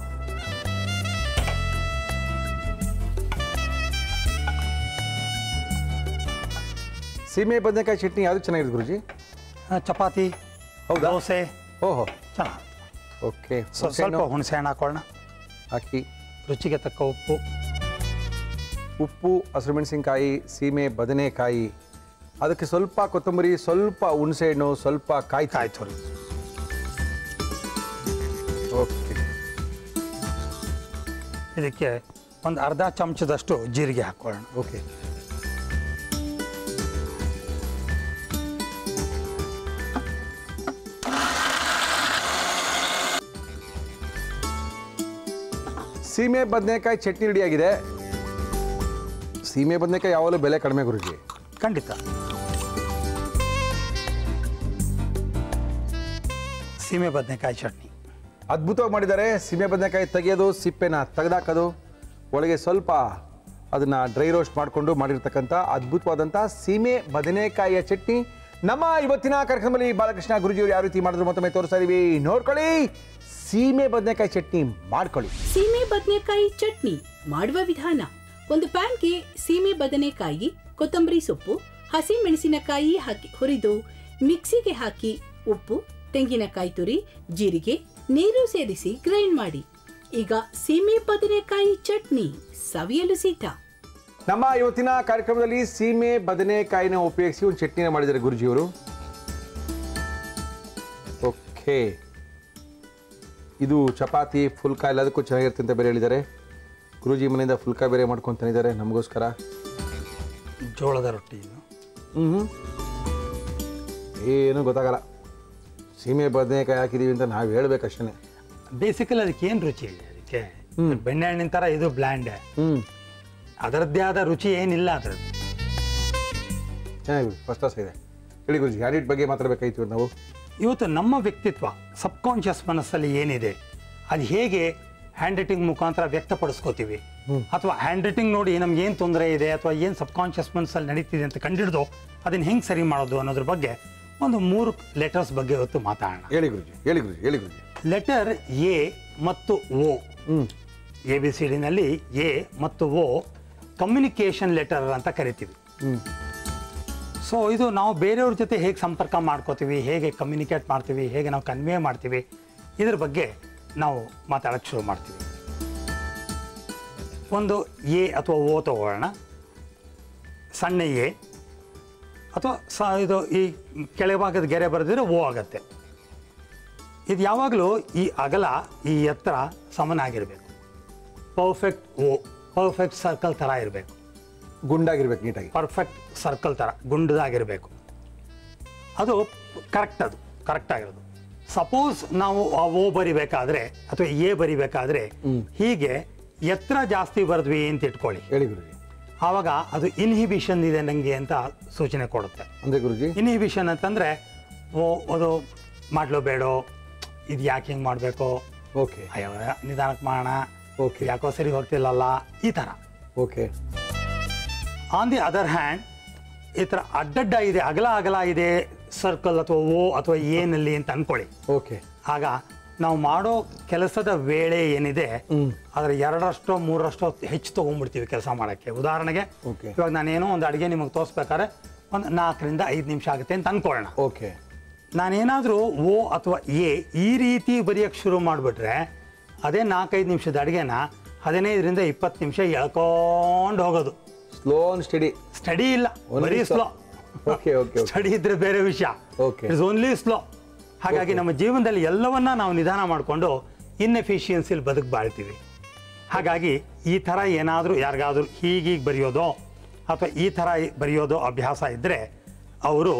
ಸೀಮೆ ಬದನೆಕಾಯಿ ಚಟ್ನಿ ಯಾವುದು ಚೆನ್ನಾಗಿದೆ ಗುರುಜಿ? ಚಪಾತಿ, ಹೌದಾ? ದೋಸೆ. ಓಹೋ, ಚೆನ್ನಾಗಿ. ಓಕೆ. ಸ್ವಲ್ಪ ಹುಣಸೆ ಹಣ್ಣು ಹಾಕೊಳ್ಳೋಣ. ಹಾಕಿ. ರುಚಿಗೆ ತಕ್ಕ ಉಪ್ಪು. ಉಪ್ಪು, ಹಸಿರುಮೆಣಸಿನ್ಕಾಯಿ, ಸೀಮೆ ಬದನೆಕಾಯಿ, ಅದಕ್ಕೆ ಸ್ವಲ್ಪ ಕೊತ್ತಂಬರಿ, ಸ್ವಲ್ಪ ಹುಣಸೆಹಣ್ಣು, ಸ್ವಲ್ಪ ಕಾಯಿ ಕಾಯಿ ತುರಿ. ಓಕೆ. ಇದಕ್ಕೆ ಒಂದು ಅರ್ಧ ಚಮಚದಷ್ಟು ಜೀರಿಗೆ ಹಾಕೊಳ್ಳೋಣ. ಓಕೆ. ಸೀಮೆ ಬದನೆಕಾಯಿ ಚಟ್ನಿ ರೆಡಿಯಾಗಿದೆ. ಸೀಮೆ ಬದನೆಕಾಯಿ ಯಾವಾಗಲೂ ಬೆಲೆ ಕಡಿಮೆ ಗುರುಜಿ. ಖಂಡಿತ. ಸೀಮೆ ಬದನೆಕಾಯಿ ಚಟ್ನಿ ಅದ್ಭುತವಾಗಿ ಮಾಡಿದ್ದಾರೆ. ಸೀಮೆ ಬದನೆಕಾಯಿ ತೆಗೆಯೋದು, ಸಿಪ್ಪೆನ ತೆಗೆದಾಕೋದು, ಒಳಗೆ ಸ್ವಲ್ಪ ಅದನ್ನು ಡ್ರೈ ರೋಸ್ಟ್ ಮಾಡಿಕೊಂಡು ಮಾಡಿರ್ತಕ್ಕಂಥ ಅದ್ಭುತವಾದಂಥ ಸೀಮೆ ಬದನೆಕಾಯಿಯ ಚಟ್ನಿ ನಮ್ಮ ಇವತ್ತಿನ ಕಾರ್ಯಕ್ರಮದಲ್ಲಿ ಬಾಲಕೃಷ್ಣ ಗುರುಜಿಯವರು ಯಾವ ರೀತಿ ಮಾಡಿದ್ರು ಮತ್ತೊಮ್ಮೆ ತೋರಿಸ್ತಾ ಇದೀವಿ. ನೋಡ್ಕೊಳ್ಳಿ, ಸೀಮೆ ಬದನೆಕಾಯಿ ಚಟ್ನಿ ಮಾಡ್ಕೊಳ್ಳಿ. ಸೀಮೆ ಬದನೆಕಾಯಿ ಚಟ್ನಿ ಮಾಡುವ ವಿಧಾನ: ಒಂದು ಪ್ಯಾನ್ಗೆ ಸೀಮೆ ಬದನೆಕಾಯಿ, ಕೊತ್ತಂಬರಿ ಸೊಪ್ಪು, ಹಸಿ ಮೆಣಸಿನಕಾಯಿ ಹಾಕಿ ಹುರಿದು ಮಿಕ್ಸಿಗೆ ಹಾಕಿ ಉಪ್ಪು, ತೆಂಗಿನಕಾಯಿ ತುರಿ, ಜೀರಿಗೆ, ನೀರು ಸೇರಿಸಿ ಗ್ರೈಂಡ್ ಮಾಡಿ. ಈಗ ಸೀಮೆ ಬದನೆಕಾಯಿ ಚಟ್ನಿ ಸವಿಯಲು ಸಿದ್ಧ. ನಮ್ಮ ಇವತ್ತಿನ ಕಾರ್ಯಕ್ರಮದಲ್ಲಿ ಸೀಮೆ ಬದನೆಕಾಯಿನ ಉಪಯೋಗಿಸಿ ಒಂದು ಚಟ್ನಿನ ಮಾಡಿದ್ದಾರೆ ಗುರುಜಿಯವರು. ಓಕೆ, ಇದು ಚಪಾತಿ ಫುಲ್ಕಾ ಎಲ್ಲದಕ್ಕೂ ಚೆನ್ನಾಗಿರುತ್ತೆ ಅಂತ ಬೇರೆ ಹೇಳಿದ್ದಾರೆ. ಗುರುಜಿ ಮನೆಯಿಂದ ಫುಲ್ಕಾ ಬೇರೆ ಮಾಡ್ಕೊತಾನಿದ್ದಾರೆ ನಮಗೋಸ್ಕರ. ಜೋಳದ ರೊಟ್ಟಿ ಇದು. ಹ್ಞೂ ಏನೂ ಗೊತ್ತಾಗಲ್ಲ. ಸೀಮೆ ಬದನೆಕಾಯಿ ಹಾಕಿದ್ದೀವಿ ಅಂತ ನಾವು ಹೇಳ್ಬೇಕಷ್ಟೇ. ಬೇಸಿಕಲಿ ಅದಕ್ಕೆ ಏನು ರುಚಿ ಇದೆ? ಅದಕ್ಕೆ ಬೆಣ್ಣೆಹಣ್ಣಿನ ಥರ ಇದು ಬ್ಲ್ಯಾಂಡ್. ಹ್ಞೂ ಅದರದ್ದೇ ಆದ ರುಚಿ ಏನಿಲ್ಲ ಅದರದ್ದು. ಚೆನ್ನಾಗಿ ಫಸ್ಟ್ ಕ್ಲಾಸ್ ಇದೆ. ಹೇಳಿ ಗುರುಜಿ, ಹ್ಯಾಂಡ್ ಬಗ್ಗೆ ಮಾತಾಡಬೇಕಾಯ್ತು ನಾವು. ಇವತ್ತು ನಮ್ಮ ವ್ಯಕ್ತಿತ್ವ ಸಬ್ಕಾನ್ಷಿಯಸ್ ಮನಸ್ಸಲ್ಲಿ ಏನಿದೆ ಅದು ಹೇಗೆ ಹ್ಯಾಂಡ್ ರೈಟಿಂಗ್ ಮುಖಾಂತರ ವ್ಯಕ್ತಪಡಿಸ್ಕೋತೀವಿ, ಅಥವಾ ಹ್ಯಾಂಡ್ ರೈಟಿಂಗ್ ನೋಡಿ ನಮ್ಗೆ ಏನು ತೊಂದರೆ ಇದೆ ಅಥವಾ ಏನು ಸಬ್ಕಾನ್ಷಿಯಸ್ ಮನಸ್ಸಲ್ಲಿ ನಡೀತಿದೆ ಅಂತ ಕಂಡಿಡ್ದು ಅದನ್ನು ಹೆಂಗೆ ಸರಿ ಮಾಡೋದು ಅನ್ನೋದ್ರ ಬಗ್ಗೆ ಒಂದು ಮೂರು ಲೆಟರ್ಸ್ ಬಗ್ಗೆ ಇವತ್ತು ಮಾತಾಡೋಣ. ಹೇಳಿ ಗುರುಜಿ, ಹೇಳಿ ಗುರುಜಿ, ಹೇಳಿ ಗುರುಜಿ. ಲೆಟರ್ ಎ ಮತ್ತು ಓ. ಎ ಬಿ ಸಿ ಡಿನಲ್ಲಿ ಎ ಮತ್ತು ಓ ಕಮ್ಯುನಿಕೇಷನ್ ಲೆಟರ್ ಅಂತ ಕರಿತೀವಿ. ಸೊ ಇದು ನಾವು ಬೇರೆಯವ್ರ ಜೊತೆ ಹೇಗೆ ಸಂಪರ್ಕ ಮಾಡ್ಕೋತೀವಿ, ಹೇಗೆ ಕಮ್ಯುನಿಕೇಟ್ ಮಾಡ್ತೀವಿ, ಹೇಗೆ ನಾವು ಕನ್ವೆ ಮಾಡ್ತೀವಿ, ಇದ್ರ ಬಗ್ಗೆ ನಾವು ಮಾತಾಡೋಕ್ಕೆ ಶುರು ಮಾಡ್ತೀವಿ. ಒಂದು ಎ ಅಥವಾ ಓ ತಗೊಳ್ಳೋಣ. ಸಣ್ಣ ಎ ಅಥವಾ ಸ ಇದು ಈ ಕೆಳಭಾಗದ ಗೆರೆ ಬರೆದಿದ್ರೆ ಓ ಆಗುತ್ತೆ. ಇದು ಯಾವಾಗಲೂ ಈ ಅಗಲ ಈ ಎತ್ತರ ಸಮನಾಗಿರಬೇಕು. ಪರ್ಫೆಕ್ಟ್ ಓ, ಪರ್ಫೆಕ್ಟ್ ಸರ್ಕಲ್ ಥರ ಇರಬೇಕು. ಗುಂಡಾಗಿರ್ಬೇಕು, ನೀಟಾಗಿ ಪರ್ಫೆಕ್ಟ್ ಸರ್ಕಲ್ ಥರ ಗುಂಡದಾಗಿರಬೇಕು. ಅದು ಕರೆಕ್ಟ್, ಅದು ಕರೆಕ್ಟ್ ಆಗಿರೋದು. ಸಪೋಸ್ ನಾವು ಆ ಓ ಬರಿಬೇಕಾದ್ರೆ ಅಥವಾ ಎ ಬರಿಬೇಕಾದ್ರೆ ಹೀಗೆ ಎತ್ತರ ಜಾಸ್ತಿ ಬರೆದ್ವಿ ಅಂತ ಇಟ್ಕೊಳ್ಳಿ. ಹೇಳಿ ಗುರುಜಿ. ಆವಾಗ ಅದು ಇನ್ಹಿಬಿಷನ್ ಇದೆ ನನಗೆ ಅಂತ ಸೂಚನೆ ಕೊಡುತ್ತೆ. ಅಂದರೆ ಗುರುಜಿ, ಇನ್ಹಿಬಿಷನ್ ಅಂತಂದರೆ ಓ ಅದು ಮಾಡ್ಲೋ ಬೇಡೋ, ಇದು ಯಾಕೆ ಹಿಂಗೆ ಮಾಡಬೇಕು, ಓಕೆ ಅಯ್ಯೋ ನಿಧಾನಕ್ಕೆ ಮಾಡೋಣ, ಓಕೆ ಯಾಕೋ ಸರಿ ಹೋಗ್ತಿಲ್ಲಲ್ಲ, ಈ ಥರ. Okay. On the other hand ಈ ಥರ ಅಡ್ಡಡ್ಡ ಇದೆ, ಅಗಲ ಅಗಲ ಇದೆ ಸರ್ಕಲ್ ಅಥವಾ ಓ ಅಥವಾ ಏನಲ್ಲಿ ಅಂತ ಅಂದ್ಕೊಳ್ಳಿ. ಓಕೆ. ಆಗ ನಾವು ಮಾಡೋ ಕೆಲಸದ ವೇಳೆ ಏನಿದೆ ಅದರ ಎರಡರಷ್ಟೋ ಮೂರರಷ್ಟೋ ಹೆಚ್ಚು ತೊಗೊಂಡ್ಬಿಡ್ತೀವಿ ಕೆಲಸ ಮಾಡೋಕ್ಕೆ. ಉದಾಹರಣೆಗೆ ಇವಾಗ ನಾನೇನೋ ಒಂದು ಅಡುಗೆ ನಿಮಗೆ ತೋರಿಸ್ಬೇಕಾದ್ರೆ ಒಂದು ನಾಲ್ಕರಿಂದ ಐದು ನಿಮಿಷ ಆಗುತ್ತೆ ಅಂತ ಅಂದ್ಕೊಳ್ಳೋಣ. ಓಕೆ. ನಾನೇನಾದರೂ ಓ ಅಥವಾ ಎ ಈ ರೀತಿ ಬರೆಯೋಕ್ಕೆ ಶುರು ಮಾಡಿಬಿಟ್ರೆ ಅದೇ ನಾಲ್ಕೈದು ನಿಮಿಷದ ಅಡುಗೆನ ಹದಿನೈದರಿಂದ ಇಪ್ಪತ್ತು ನಿಮಿಷ ಎಳ್ಕೊಂಡು ಹೋಗೋದು. Slow and study. ಸ್ಟಡಿ ಇಲ್ಲ, ಬರೀ ಸ್ಲೋ. Okay okay. ಸ್ಟಡಿ ಇದ್ರೆ ಬೇರೆ ವಿಷಯ, ಓಕೆ. It's only slow. ಹಾಗಾಗಿ ನಮ್ಮ ಜೀವನದಲ್ಲಿ ಎಲ್ಲವನ್ನ ನಾವು ನಿಧಾನ ಮಾಡಿಕೊಂಡು ಇನ್ಎಫಿಷಿಯನ್ಸಿಲಿ ಬದುಕು ಬಾಳ್ತೀವಿ. ಹಾಗಾಗಿ ಈ ಥರ ಏನಾದರೂ ಯಾರಿಗಾದ್ರೂ ಹೀಗೀಗೆ ಬರೆಯೋದೋ ಅಥವಾ ಈ ಥರ ಬರೆಯೋದೋ ಅಭ್ಯಾಸ ಇದ್ದರೆ ಅವರು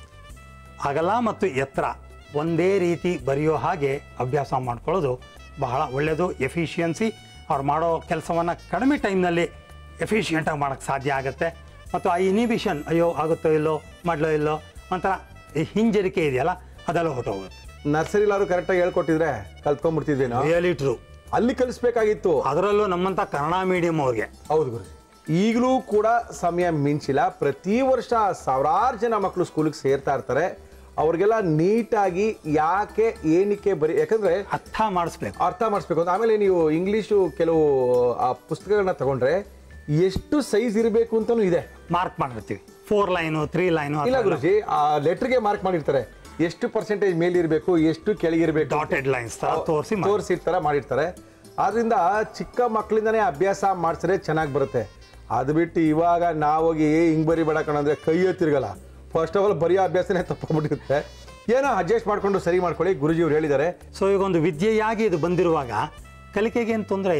ಅಗಲ ಮತ್ತು ಎತ್ತರ ಒಂದೇ ರೀತಿ ಬರೆಯೋ ಹಾಗೆ ಅಭ್ಯಾಸ ಮಾಡ್ಕೊಳ್ಳೋದು ಬಹಳ ಒಳ್ಳೆಯದು. ಎಫಿಷಿಯನ್ಸಿ ಅವ್ರು ಮಾಡೋ ಕೆಲಸವನ್ನು ಕಡಿಮೆ ಟೈಮ್ನಲ್ಲಿ ಎಫಿಷಿಯೆಂಟಾಗಿ ಮಾಡೋಕ್ಕೆ ಸಾಧ್ಯ ಆಗುತ್ತೆ. ಮತ್ತು ಆ ಇನಿಬಿಷನ್, ಅಯ್ಯೋ ಆಗುತ್ತೋ ಇಲ್ಲೋ, ಮಾಡಲೋ ಇಲ್ಲೋ ಒಂಥರ ಹಿಂಜರಿಕೆ ಇದೆಯಲ್ಲ, ಅದೆಲ್ಲ ಹೊರಟೋಗುತ್ತೆ. ನರ್ಸರಿಲಾದ್ರು ಕರೆಕ್ಟಾಗಿ ಹೇಳ್ಕೊಟ್ಟಿದ್ರೆ ಕಲ್ತ್ಕೊಂಡ್ಬಿಡ್ತಿದ್ವೇನೋ. Really true. ಅಲ್ಲಿ ಕಲಿಸ್ಬೇಕಾಗಿತ್ತು, ಅದರಲ್ಲೂ ನಮ್ಮಂಥ ಕನ್ನಡ ಮೀಡಿಯಂ ಅವ್ರಿಗೆ. ಹೌದು ಗುರು. ಈಗಲೂ ಕೂಡ ಸಮಯ ಮಿಂಚಿಲ್ಲ. ಪ್ರತಿ ವರ್ಷ ಸಾವಿರಾರು ಜನ ಮಕ್ಕಳು ಸ್ಕೂಲಿಗೆ ಸೇರ್ತಾ ಇರ್ತಾರೆ. ಅವ್ರಿಗೆಲ್ಲ ನೀಟಾಗಿ ಯಾಕೆ ಏನಕ್ಕೆ ಬರೀ ಯಾಕಂದ್ರೆ ಅರ್ಥ ಮಾಡಿಸ್ಬೇಕು ಅರ್ಥ ಮಾಡಿಸ್ಬೇಕು ಅಂತ. ಆಮೇಲೆ ನೀವು ಇಂಗ್ಲೀಷು ಕೆಲವು ಆ ಪುಸ್ತಕಗಳನ್ನ ತಗೊಂಡ್ರೆ ಎಷ್ಟು ಸೈಜ್ ಇರಬೇಕು ಅಂತಾನು ಇದೆ, ಮಾರ್ಕ್ ಮಾಡಿರ್ತೀವಿ. ಫೋರ್ ಲೈನು ತ್ರೀ ಲೈನು ಇಲ್ಲ ಗುರುಜಿ, ಆ ಲೆಟರ್ಗೆ ಮಾರ್ಕ್ ಮಾಡಿರ್ತಾರೆ. ಎಷ್ಟು ಪರ್ಸೆಂಟೇಜ್ ಮೇಲಿರಬೇಕು, ಎಷ್ಟು ಕೆಳಗಿರಬೇಕು, ಡಾಟೆಡ್ ಲೈನ್ಸ್ ತೋರಿಸಿ ತೋರಿಸಿರ್ತಾರ ಮಾಡಿರ್ತಾರೆ. ಆದ್ರಿಂದ ಚಿಕ್ಕ ಮಕ್ಕಳಿಂದನೇ ಅಭ್ಯಾಸ ಮಾಡಿಸಿದ್ರೆ ಚೆನ್ನಾಗಿ ಬರುತ್ತೆ. ಅದು ಬಿಟ್ಟು ಇವಾಗ ನಾವೋಗಿ ಹಿಂಗ್ ಬರಿ ಬೇಡ ಕಣಂದ್ರೆ ಕೈಯೇ ತಿರ್ಗಲ್ಲ. ಫಸ್ಟ್ ಆಫ್ ಆಲ್ ಬರೆಯೋ ಅಭ್ಯಾಸನೇ ತಪ್ಪಿಬಿಟ್ಟಿರುತ್ತೆ. ಏನೋ ಅಡ್ಜಸ್ಟ್ ಮಾಡ್ಕೊಂಡು ಸರಿ ಮಾಡ್ಕೊಳ್ಳಿ, ಗುರುಜಿಯವ್ರು ಹೇಳಿದ್ದಾರೆ. ಸೊ ಈಗ ಒಂದು ವಿದ್ಯೆಯಾಗಿ ಇದು ಬಂದಿರುವಾಗ ಕಲಿಕೆಗೆ ಏನು ತೊಂದರೆ ಇಲ್ಲ.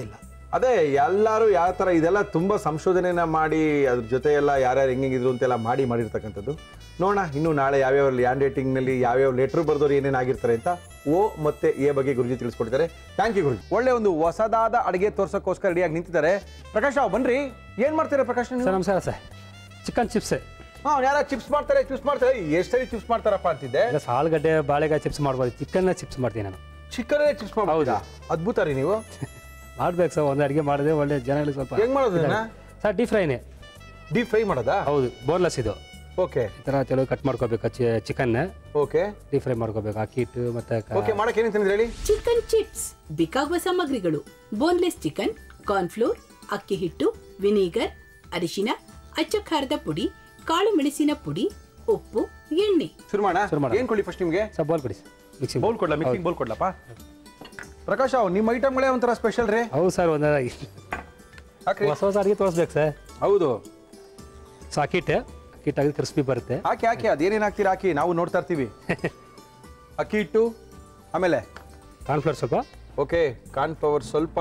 ಅದೇ ಎಲ್ಲರೂ ಯಾವ ಥರ ಇದೆಲ್ಲ ತುಂಬ ಸಂಶೋಧನೆನ ಮಾಡಿ ಅದ್ರ ಜೊತೆ ಎಲ್ಲ ಯಾರ್ಯಾರು ಹೆಂಗಿದ್ರು ಅಂತೆಲ್ಲ ಮಾಡಿ ಮಾಡಿರ್ತಕ್ಕಂಥದ್ದು. ನೋಡೋಣ ಇನ್ನು ನಾಳೆ ಯಾವ್ಯಾವ ಲ್ಯಾಂಡ್ ರೇಟಿಂಗ್ನಲ್ಲಿ ಯಾವ್ಯಾವ ಲೆಟ್ರ್ ಬರೆದವ್ರು ಏನೇನಾಗಿರ್ತಾರೆ ಅಂತ ಓ ಮತ್ತೆ ಎ ಬಗ್ಗೆ ಗುರುಜಿ ತಿಳಿಸ್ಕೊಡ್ತಾರೆ. ಥ್ಯಾಂಕ್ ಯು ಗುರುಜಿ. ಒಳ್ಳೆ ಒಂದು ಹೊಸದಾದ ಅಡುಗೆ ತೋರ್ಸೋಕ್ಕೋಸ್ಕರ ರೆಡಿಯಾಗಿ ನಿಂತಿದ್ದಾರೆ. ಪ್ರಕಾಶ್ ರಾವ್ ಬನ್ರಿ, ಏನು ಮಾಡ್ತಾರೆ ಪ್ರಕಾಶ್? ಸರ್ ನಮಸ್ಕಾರ ಸರ್. Chicken chips. ಹಾಂ, ಯಾರು ಚಿಪ್ಸ್ ಮಾಡ್ತಾರೆ ಚಿಪ್ಸ್ ಮಾಡ್ತಾರೆ ಎಷ್ಟು ಸರಿ ಚಿಪ್ಸ್ ಮಾಡ್ತಾರಪ್ಪ ಅಂತಿದ್ದೆ. ಆಲೂಗಡ್ಡೆ ಬಾಳೆಕಾಯಿ ಚಿಪ್ಸ್ ಮಾಡ್ಬೋದು, ಚಿಕನ್ನ ಚಿಪ್ಸ್ ಮಾಡ್ತೀನಿ ನಾನು. ಚಿಕನ್ನೇ ಚಿಪ್ಸ್ ಮಾಡ್ಬೋದಾ? ಅದ್ಭುತ ರೀ ನೀವು. ಮಾಡ್ಬೇಕು ಸರ್, ಒಂದು ಅಡುಗೆ ಮಾಡಿದ್ರೆ ಒಳ್ಳೆ ಜನಗಳಿಗೆ ಸ್ವಲ್ಪ. ಹೆಂಗ್ ಮಾಡೋದು ಸರ್? ಡೀಪ್ ಫ್ರೈನೇ. ಡೀಪ್ ಫ್ರೈ ಮಾಡೋದಾ? ಹೌದು, ಬೋನ್ಲೆಸ್ ಇದು. ಓಕೆ. ಈ ಥರ ಕೆಲವು ಕಟ್ ಮಾಡ್ಕೋಬೇಕು ಚಿಕನ್. ಓಕೆ. ಡೀಪ್ ಫ್ರೈ ಮಾಡ್ಕೋಬೇಕು, ಅಕ್ಕಿ ಹಿಟ್ಟು ಮತ್ತೆ. ಓಕೆ, ಮಾಡಕ್ಕೆ ಏನೇನು ಹೇಳಿ. ಚಿಕನ್ ಚಿಪ್ಸ್ ಬೇಕಾಗುವ ಸಾಮಗ್ರಿಗಳು: ಬೋನ್ಲೆಸ್ ಚಿಕನ್, ಕಾರ್ನ್ಫ್ಲೋರ್, ಅಕ್ಕಿ ಹಿಟ್ಟು, ವಿನಿಗರ್, ಅರಿಶಿನ, ಅಚ್ಚ ಖಾರದ ಪುಡಿ, ಕಾಳು ಮೆಣಸಿನ ಪುಡಿ, ಉಪ್ಪು, ಎಣ್ಣೆ. ಶುರು ಮಾಡೋಣ. ಏನ್ ಕೊಡಿ ಫಸ್ಟ್ ನಿಮಗೆ? ಸರ್ ಬೌಲ್ ಕೊಡಿ. ಮಿಕ್ಸಿಂಗ್ ಬೌಲ್ ಕೊಡ್ಲಾ? ಮಿಕ್ಸಿಂಗ್ ಬೌಲ್ ಕೊಡ್ಲಪ್ಪ. ಪ್ರಕಾಶ್ ಅವ್ ನಿಮ್ಮ ಐಟಮ್ಗಳೇ ಒಂಥರ ಸ್ಪೆಷಲ್ ರೀ. ಹೌದು ಸರ್, ಒಂದಾಗಿ ಹೊಸ ಹೊಸ ಅಡುಗೆ ತೋರಿಸ್ಬೇಕು ಸರ್. ಹೌದು. ಸೊ ಅಕ್ಕಿ ಹಿಟ್ಟು, ಅಕ್ಕಿ ಹಿಟ್ಟಾಗಿ ಕ್ರಿಸ್ಪಿ ಬರುತ್ತೆ. ಹಾಕಿ ಹಾಕಿ ಅದೇನೇನು ಹಾಕ್ತೀರಾ ಹಾಕಿ, ನಾವು ನೋಡ್ತಾ ಇರ್ತೀವಿ. ಅಕ್ಕಿ ಹಿಟ್ಟು, ಆಮೇಲೆ ಕಾರ್ನ್ಫ್ಲೋರ್ ಸ್ವಲ್ಪ. ಓಕೆ. ಕಾರ್ನ್ಫ್ಲವರ್ ಸ್ವಲ್ಪ.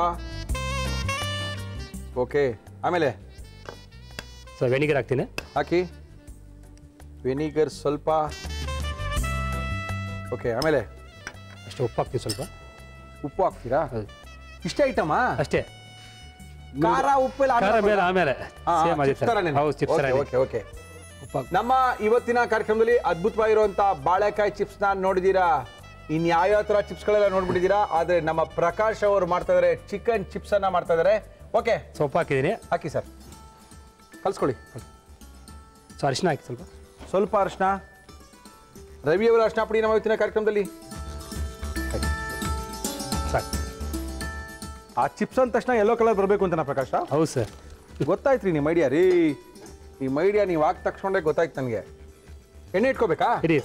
ಓಕೆ. ಆಮೇಲೆ ಸೊ ವೆನಿಗರ್ ಹಾಕ್ತೀನಿ. ಹಾಕಿ. ವೆನಿಗರ್ ಸ್ವಲ್ಪ. ಓಕೆ. ಆಮೇಲೆ ಅಷ್ಟೇ ಉಪ್ಪು ಹಾಕ್ತೀವಿ ಸ್ವಲ್ಪ. ಉಪ್ಪು ಹಾಕ್ತೀರಾ? ಇಷ್ಟೇ ಐಟಮಾ? ಅಷ್ಟೇ. ಖಾರ ಉಪ್ಪು ಎಲ್ಲ ಖಾರ ಮೇಲೆ ಆಮೇಲೆ ಸೇಮ್ ಅದೇ ಥರ. ಹೌದು, ಚಿಪ್ಸ್ ಥರ. Okay okay. ನಮ್ಮ ಇವತ್ತಿನ ಕಾರ್ಯಕ್ರಮದಲ್ಲಿ ಅದ್ಭುತವಾಗಿರುವಂಥ ಬಾಳೆಕಾಯಿ ಚಿಪ್ಸ್ನ ನೋಡಿದ್ದೀರಾ. ಇನ್ನು ಯಾವ್ಯಾವ ಥರ ಚಿಪ್ಸ್ಗಳೆಲ್ಲ ನೋಡ್ಬಿಟ್ಟಿದ್ದೀರಾ. ಆದರೆ ನಮ್ಮ ಪ್ರಕಾಶ್ ಅವರು ಮಾಡ್ತಾ ಇದ್ದಾರೆ ಚಿಕನ್ ಚಿಪ್ಸನ್ನು ಮಾಡ್ತಾ ಇದ್ದಾರೆ. ಓಕೆ. ಸೊಪ್ಪು ಹಾಕಿದ್ದೀನಿ. ಹಾಕಿ ಸರ್, ಕಲ್ಸ್ಕೊಳ್ಳಿ. ಸೊ ಅರಿಶಿನ ಹಾಕಿ ಸ್ವಲ್ಪ. ಸ್ವಲ್ಪ ಅರಿಶಿನ. ರವಿಯವರ ಅರಿಶಿನ ಪುಡಿ ನಮ್ಮ ಇವತ್ತಿನ ಕಾರ್ಯಕ್ರಮದಲ್ಲಿ. ಸಾಕು. ಆ ಚಿಪ್ಸ್ ಅಂದ ತಕ್ಷಣ ಯೆಲ್ಲೋ ಕಲರ್ ಬರಬೇಕು ಅಂತ ನಾ ಪ್ರಕಾಶ. ಹೌದು ಸರ್. ಗೊತ್ತಾಯ್ತು ರೀ ನಿಮ್ಮ ಐಡಿಯಾ ರೀ. ನಿಮ್ಮ ಐಡಿಯಾ ನೀವು ಹಾಕಿ ತಕ್ಷಣೇ ಗೊತ್ತಾಯ್ತು ನನಗೆ. ಎಣ್ಣೆ ಇಟ್ಕೋಬೇಕಾ? ಇರಿ.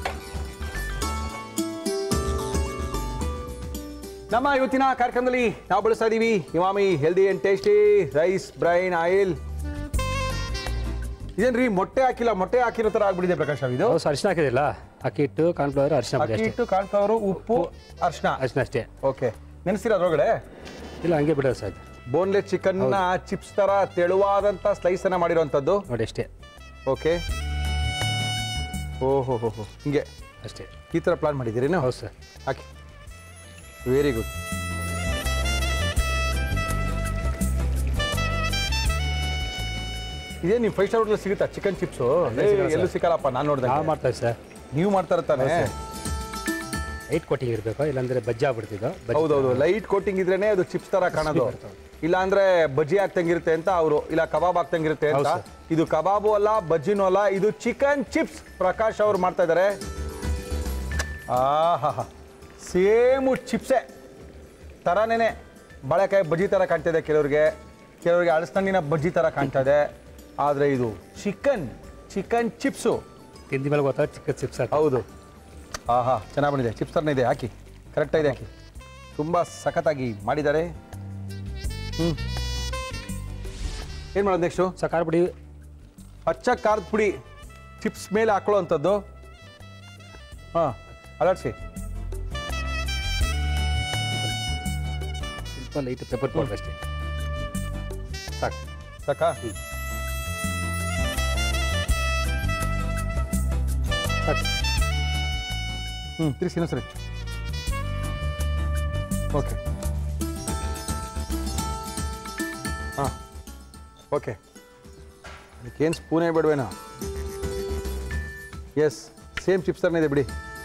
ನಮ್ಮ ಇವತ್ತಿನ ಕಾರ್ಯಕ್ರಮದಲ್ಲಿ ನಾವು ಬಳಸ್ತಾ ಇದ್ದೀವಿ Emami healthy and tasty rice bran oil. ಇದೇನ್ರಿ ಮೊಟ್ಟೆ ಹಾಕಿಲ್ಲ, ಮೊಟ್ಟೆ ಹಾಕಿರೋ ಥರ ಆಗ್ಬಿಟ್ಟಿದೆ ಪ್ರಕಾಶ್ ಇದು. ಹೌದು ಸರ್, ಅರಿಶಿನ ಹಾಕಿದಿಲ್ಲ. ಅಕ್ಕಿ ಹಿಟ್ಟು, ಕಾರ್ನ್ಫ್ಲವರ್, ಅರಿಶಿನ. ಅಕ್ಕಿ ಹಿಟ್ಟು, ಕಾರ್ನ್ಫ್ಲವರು, ಉಪ್ಪು, ಅರಿಶಿನ. ಅರಿಶಿನ ಅಷ್ಟೇ. ಓಕೆ. ನೆನೆಸಿರ ಅದ್ರೊಳಗಡೆ? ಇಲ್ಲ, ಹಂಗೆ ಬಿಡೋದು ಸರ್. ಬೋನ್ಲೆಸ್ ಚಿಕನ್ನ ಚಿಪ್ಸ್ ಥರ ತೆಳುವಾದಂಥ ಸ್ಲೈಸನ್ನು ಮಾಡಿರೋವಂಥದ್ದು ನೋಡಿ ಅಷ್ಟೇ. ಓಕೆ. ಓಹೋ ಹೋ ಹೋ ಹಿಂಗೆ ಅಷ್ಟೇ. ಈ ಥರ ಪ್ಲಾನ್ ಮಾಡಿದ್ದೀರಿ ನೀವು? ಹೌದು ಸರ್. ಹಾಕಿ. Very good. ಇದೇ ನೀವು ಫೈವ್ ಸ್ಟಾರ್ ಹೋಟೆಲ್ ಸಿಗುತ್ತಾ ಚಿಕನ್ ಚಿಪ್ಸು? ಎಲ್ಲೂ ಸಿಕ್ಕಲ್ಲಪ್ಪ, ನಾನು ನೋಡಿದೆ. ನಾವು ಮಾಡ್ತಾ ಸರ್. ನೀವು ಮಾಡ್ತಾ ಇರ್ತಾನೆ. ಲೈಟ್ ಕೋಟಿಂಗ್ ಇರಬೇಕು, ಇಲ್ಲಾಂದ್ರೆ ಬಜ್ಜಿ ಆಗ್ಬಿಡ್ತಿದ್ದು. ಹೌದೌದು, ಲೈಟ್ ಕೋಟಿಂಗ್ ಇದ್ರೇನೆ ಅದು ಚಿಪ್ಸ್ ತರ ಕಾಣೋದು. ಇಲ್ಲ ಅಂದ್ರೆ ಬಜ್ಜಿ ಆಗ್ತಂಗಿರುತ್ತೆ ಅಂತ ಅವರು, ಇಲ್ಲ ಕಬಾಬ್ ಆಗ್ತಂಗಿರುತ್ತೆ ಅಂತ. ಇದು ಕಬಾಬು ಅಲ್ಲ, ಬಜ್ಜಿನೂ ಅಲ್ಲ, ಇದು ಚಿಕನ್ ಚಿಪ್ಸ್ ಪ್ರಕಾಶ್ ಅವ್ರು ಮಾಡ್ತಾ ಇದ್ದಾರೆ. ಆಹಾ, ಸೇಮು ಚಿಪ್ಸೆ ಥರನೇ. ಬಾಳೆಕಾಯಿ ಬಜ್ಜಿ ಥರ ಕಾಣ್ತಿದೆ ಕೆಲವ್ರಿಗೆ, ಕೆಲವರಿಗೆ ಅಳಸಣ್ಣಿನ ಬಜ್ಜಿ ಥರ ಕಾಣ್ತಾ ಇದೆ. ಆದರೆ ಇದು ಚಿಕನ್ ಚಿಕನ್ ಚಿಪ್ಸು. ತಿಂದ ಮೇಲೆ ಗೊತ್ತಾ ಚಿಕನ್ ಚಿಪ್ಸ್. ಹೌದು. ಹಾಂ ಹಾಂ, ಚೆನ್ನಾಗಿ ಬಂದಿದೆ. ಚಿಪ್ಸ್ ಥರನೇ ಇದೆ. ಹಾಕಿ, ಕರೆಕ್ಟಾಗಿದೆ. ಹಾಕಿ. ತುಂಬ ಸಖತ್ತಾಗಿ ಮಾಡಿದ್ದಾರೆ. ಹ್ಞೂ ಏನು ಮಾಡೋದು ನೆಕ್ಸ್ಟು? ಸೊ ಖಾರ ಪುಡಿ, ಅಚ್ಚ ಖಾರದ ಪುಡಿ ಚಿಪ್ಸ್ ಮೇಲೆ ಹಾಕೊಳ್ಳೋ ಅಂಥದ್ದು. ಹಾಂ, ಅಲರ್ಸಿ. ಸ್ವಲ್ಪ ಲೈಟ್ ಪೆಪ್ಪರ್ ಪೌಡರ್ ಅಷ್ಟೇ. ಸಾಕು. ಸಾಕಾ? ಹ್ಞೂ ಸಾಕು. ಹ್ಞೂ ತಿರ್ಸಿ ಇನ್ನೊಂದು ಸರಿ. ಓಕೆ. ಹಾಂ ಓಕೆ. ಅದಕ್ಕೇನು ಸ್ಪೂನೇ ಬೇಡವೇನೋ? ಎಸ್, ಸೇಮ್ ಚಿಪ್ಸ್ ಥರನೇ ಇದೆ ಬಿಡಿ.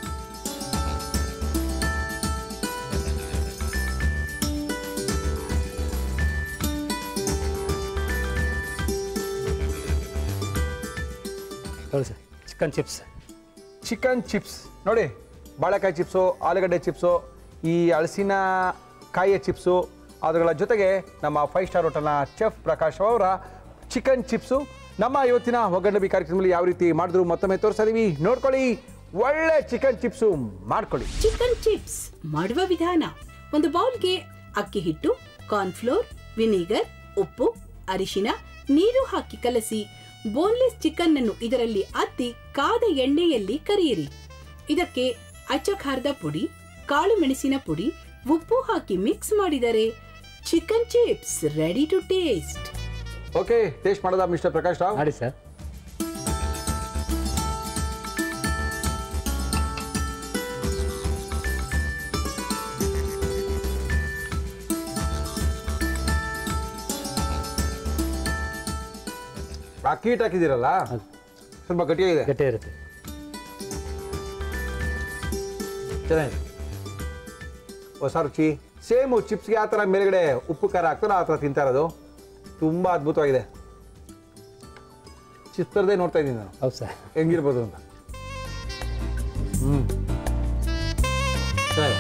ಹೌದು sir, chicken chips. Chicken chips ನೋಡಿ, ಬಾಳೆಕಾಯಿ ಚಿಪ್ಸು, ಆಲೂಗಡ್ಡೆ ಚಿಪ್ಸು, ಈ ಹಲಸಿನ ಕಾಯಿಯ ಚಿಪ್ಸು, ಅದರ ಜೊತೆಗೆ ನಮ್ಮ ಫೈವ್ ಸ್ಟಾರ್ ಹೋಟೆಲ್ನ ಚೆಫ್ ಪ್ರಕಾಶ್ ಅವರ ಚಿಕನ್ ಚಿಪ್ಸು ನಮ್ಮ ಇವತ್ತಿನ ಒಗ್ಗರಣೆ ಕಾರ್ಯಕ್ರಮದಲ್ಲಿ ಯಾವ ರೀತಿ ಮಾಡಿದ್ರು ಮತ್ತೊಮ್ಮೆ ತೋರಿಸ್ತಾ ಇದೀವಿ. ನೋಡ್ಕೊಳ್ಳಿ, ಒಳ್ಳೆ ಚಿಕನ್ ಚಿಪ್ಸು ಮಾಡ್ಕೊಳ್ಳಿ. ಚಿಕನ್ ಚಿಪ್ಸ್ ಮಾಡುವ ವಿಧಾನ: ಒಂದು ಬೌಲ್ಗೆ ಅಕ್ಕಿ ಹಿಟ್ಟು, ಕಾರ್ನ್ಫ್ಲೋರ್, ವಿನಿಗರ್, ಉಪ್ಪು, ಅರಿಶಿನ, ನೀರು ಹಾಕಿ ಕಲಸಿ ಬೋನ್ಲೆಸ್ ಚಿಕನ್ ಅನ್ನು ಇದರಲ್ಲಿ ಅದ್ದಿ ಕಾದ ಎಣ್ಣೆಯಲ್ಲಿ ಕರಿಯಿರಿ. ಇದಕ್ಕೆ ಅಚ್ಚ ಖಾರದ ಪುಡಿ, ಕಾಳು ಮೆಣಸಿನ ಪುಡಿ, ಉಪ್ಪು ಹಾಕಿ ಮಿಕ್ಸ್ ಮಾಡಿದರೆ chicken chips ready to taste. Okay, taste ಮಾಡೋದಾ ಮಿಸ್ಟರ್ ಪ್ರಕಾಶ್ ರಾವ್? ಮಾಡಿ ಸರ್. ಅಕ್ಕಿ ಹಿಟ್ಟು ಹಾಕಿದ್ದೀರಲ್ಲ, ಸ್ವಲ್ಪ ಗಟ್ಟಿಯಾಗಿದೆ. ಗಟ್ಟಿ ಇರುತ್ತೆ. ಚೆನ್ನಾಗಿದೆ, ಹೊಸ ರುಚಿ. ಸೇಮು ಚಿಪ್ಸ್ಗೆ ಆ ಥರ ಮೇಲ್ಗಡೆ ಉಪ್ಪು ಖಾರ ಹಾಕ್ತಾರೆ, ಆ ಥರ ತಿಂತಾ ಇರೋದು ತುಂಬ ಅದ್ಭುತವಾಗಿದೆ. ಚಿಪ್ಸ್ ಥರದೇ ನೋಡ್ತಾ ಇದ್ದೀನಿ ನಾನು, ಹೌದು ಸರ್. ಹೆಂಗಿರ್ಬೋದು ಅಂತ. ಹ್ಞೂ ಚೆನ್ನಾಗಿದೆ.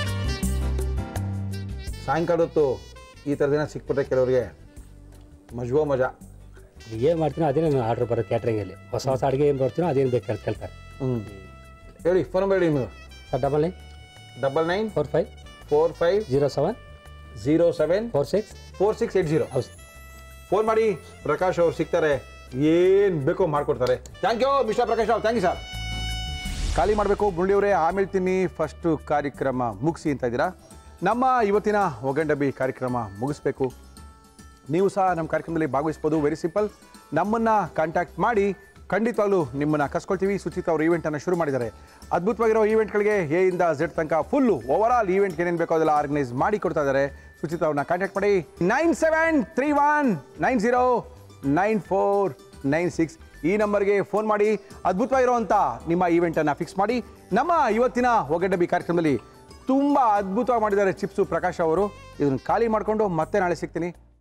ಸಾಯಂಕಾಲ ಹೊತ್ತು ಈ ಥರ ದಿನ ಸಿಕ್ಬಿಟ್ರೆ ಕೆಲವರಿಗೆ ಮಜವೋ ಮಜಾ. ಏನು ಮಾಡ್ತೀನೋ ಅದೇ ನಾನು ಆರ್ಡ್ರ್ ಬರೋ ಕ್ಯಾಟ್ರಿಂಗಲ್ಲಿ. ಹೊಸ ಹೊಸ ಅಡುಗೆ ಏನು ಬರ್ತೀನೋ ಅದೇನು ಬೇಕು ಅಂತ ಕೇಳ್ತಾರೆ. ಹ್ಞೂ ಹೇಳಿ, ಫೋನ್ ನಂಬರ್ ಹೇಳಿ ನಿಮ್ಮದು. Sir double nine double nine four five four five zero seven zero seven four six four six eight zero. ಹೌದು. ಫೋನ್ ಮಾಡಿ, ಪ್ರಕಾಶ್ ಅವ್ರು ಸಿಗ್ತಾರೆ, ಏನು ಬೇಕೋ ಮಾಡಿಕೊಡ್ತಾರೆ. Thank you mister Prakash Rao, thank you sir. ಖಾಲಿ ಮಾಡಬೇಕು ಮುರಳಿಯವರೇ, ಆಮೇಲೆ ತಿನ್ನಿ, ಫಸ್ಟು ಕಾರ್ಯಕ್ರಮ ಮುಗಿಸಿ ಅಂತ ಇದ್ದೀರಾ. ನಮ್ಮ ಇವತ್ತಿನ ಒಗಂಡಬ್ಬಿ ಕಾರ್ಯಕ್ರಮ ಮುಗಿಸ್ಬೇಕು. ನೀವು ಸಹ ನಮ್ಮ ಕಾರ್ಯಕ್ರಮದಲ್ಲಿ ಭಾಗವಹಿಸ್ಬೋದು. ವೆರಿ ಸಿಂಪಲ್, ನಮ್ಮನ್ನು ಕಾಂಟ್ಯಾಕ್ಟ್ ಮಾಡಿ, ಖಂಡಿತವಾಗ್ಲೂ ನಿಮ್ಮನ್ನು ಕರ್ಸ್ಕೊಳ್ತೀವಿ. ಸುಚಿತಾ ಅವರು ಈವೆಂಟನ್ನು ಶುರು ಮಾಡಿದ್ದಾರೆ. ಅದ್ಭುತವಾಗಿರೋ ಈವೆಂಟ್ಗಳಿಗೆ ಎ ಇಂದ ಝೆಡ್ ತನಕ ಫುಲ್ಲು ಓವರ್ ಆಲ್ ಈವೆಂಟ್ಗೆ ಏನೇನು ಬೇಕೋ ಅದೆಲ್ಲ ಆರ್ಗನೈಸ್ ಮಾಡಿ ಕೊಡ್ತಾ ಇದ್ದಾರೆ. ಸುಚಿತಾ ಅವ್ರನ್ನ ಕಾಂಟ್ಯಾಕ್ಟ್ ಮಾಡಿ nine seven three one nine zero nine four nine six ಈ ನಂಬರ್ಗೆ ಫೋನ್ ಮಾಡಿ ಅದ್ಭುತವಾಗಿರೋವಂಥ ನಿಮ್ಮ ಈವೆಂಟನ್ನು ಫಿಕ್ಸ್ ಮಾಡಿ. ನಮ್ಮ ಇವತ್ತಿನ ಒಗಂಡಬ್ಬಿ ಕಾರ್ಯಕ್ರಮದಲ್ಲಿ ತುಂಬ ಅದ್ಭುತವಾಗಿ ಮಾಡಿದ್ದಾರೆ ಚಿಪ್ಸು ಪ್ರಕಾಶ್ ಅವರು. ಇದನ್ನು ಖಾಲಿ ಮಾಡಿಕೊಂಡು ಮತ್ತೆ ನಾಳೆ ಸಿಗ್ತೀನಿ.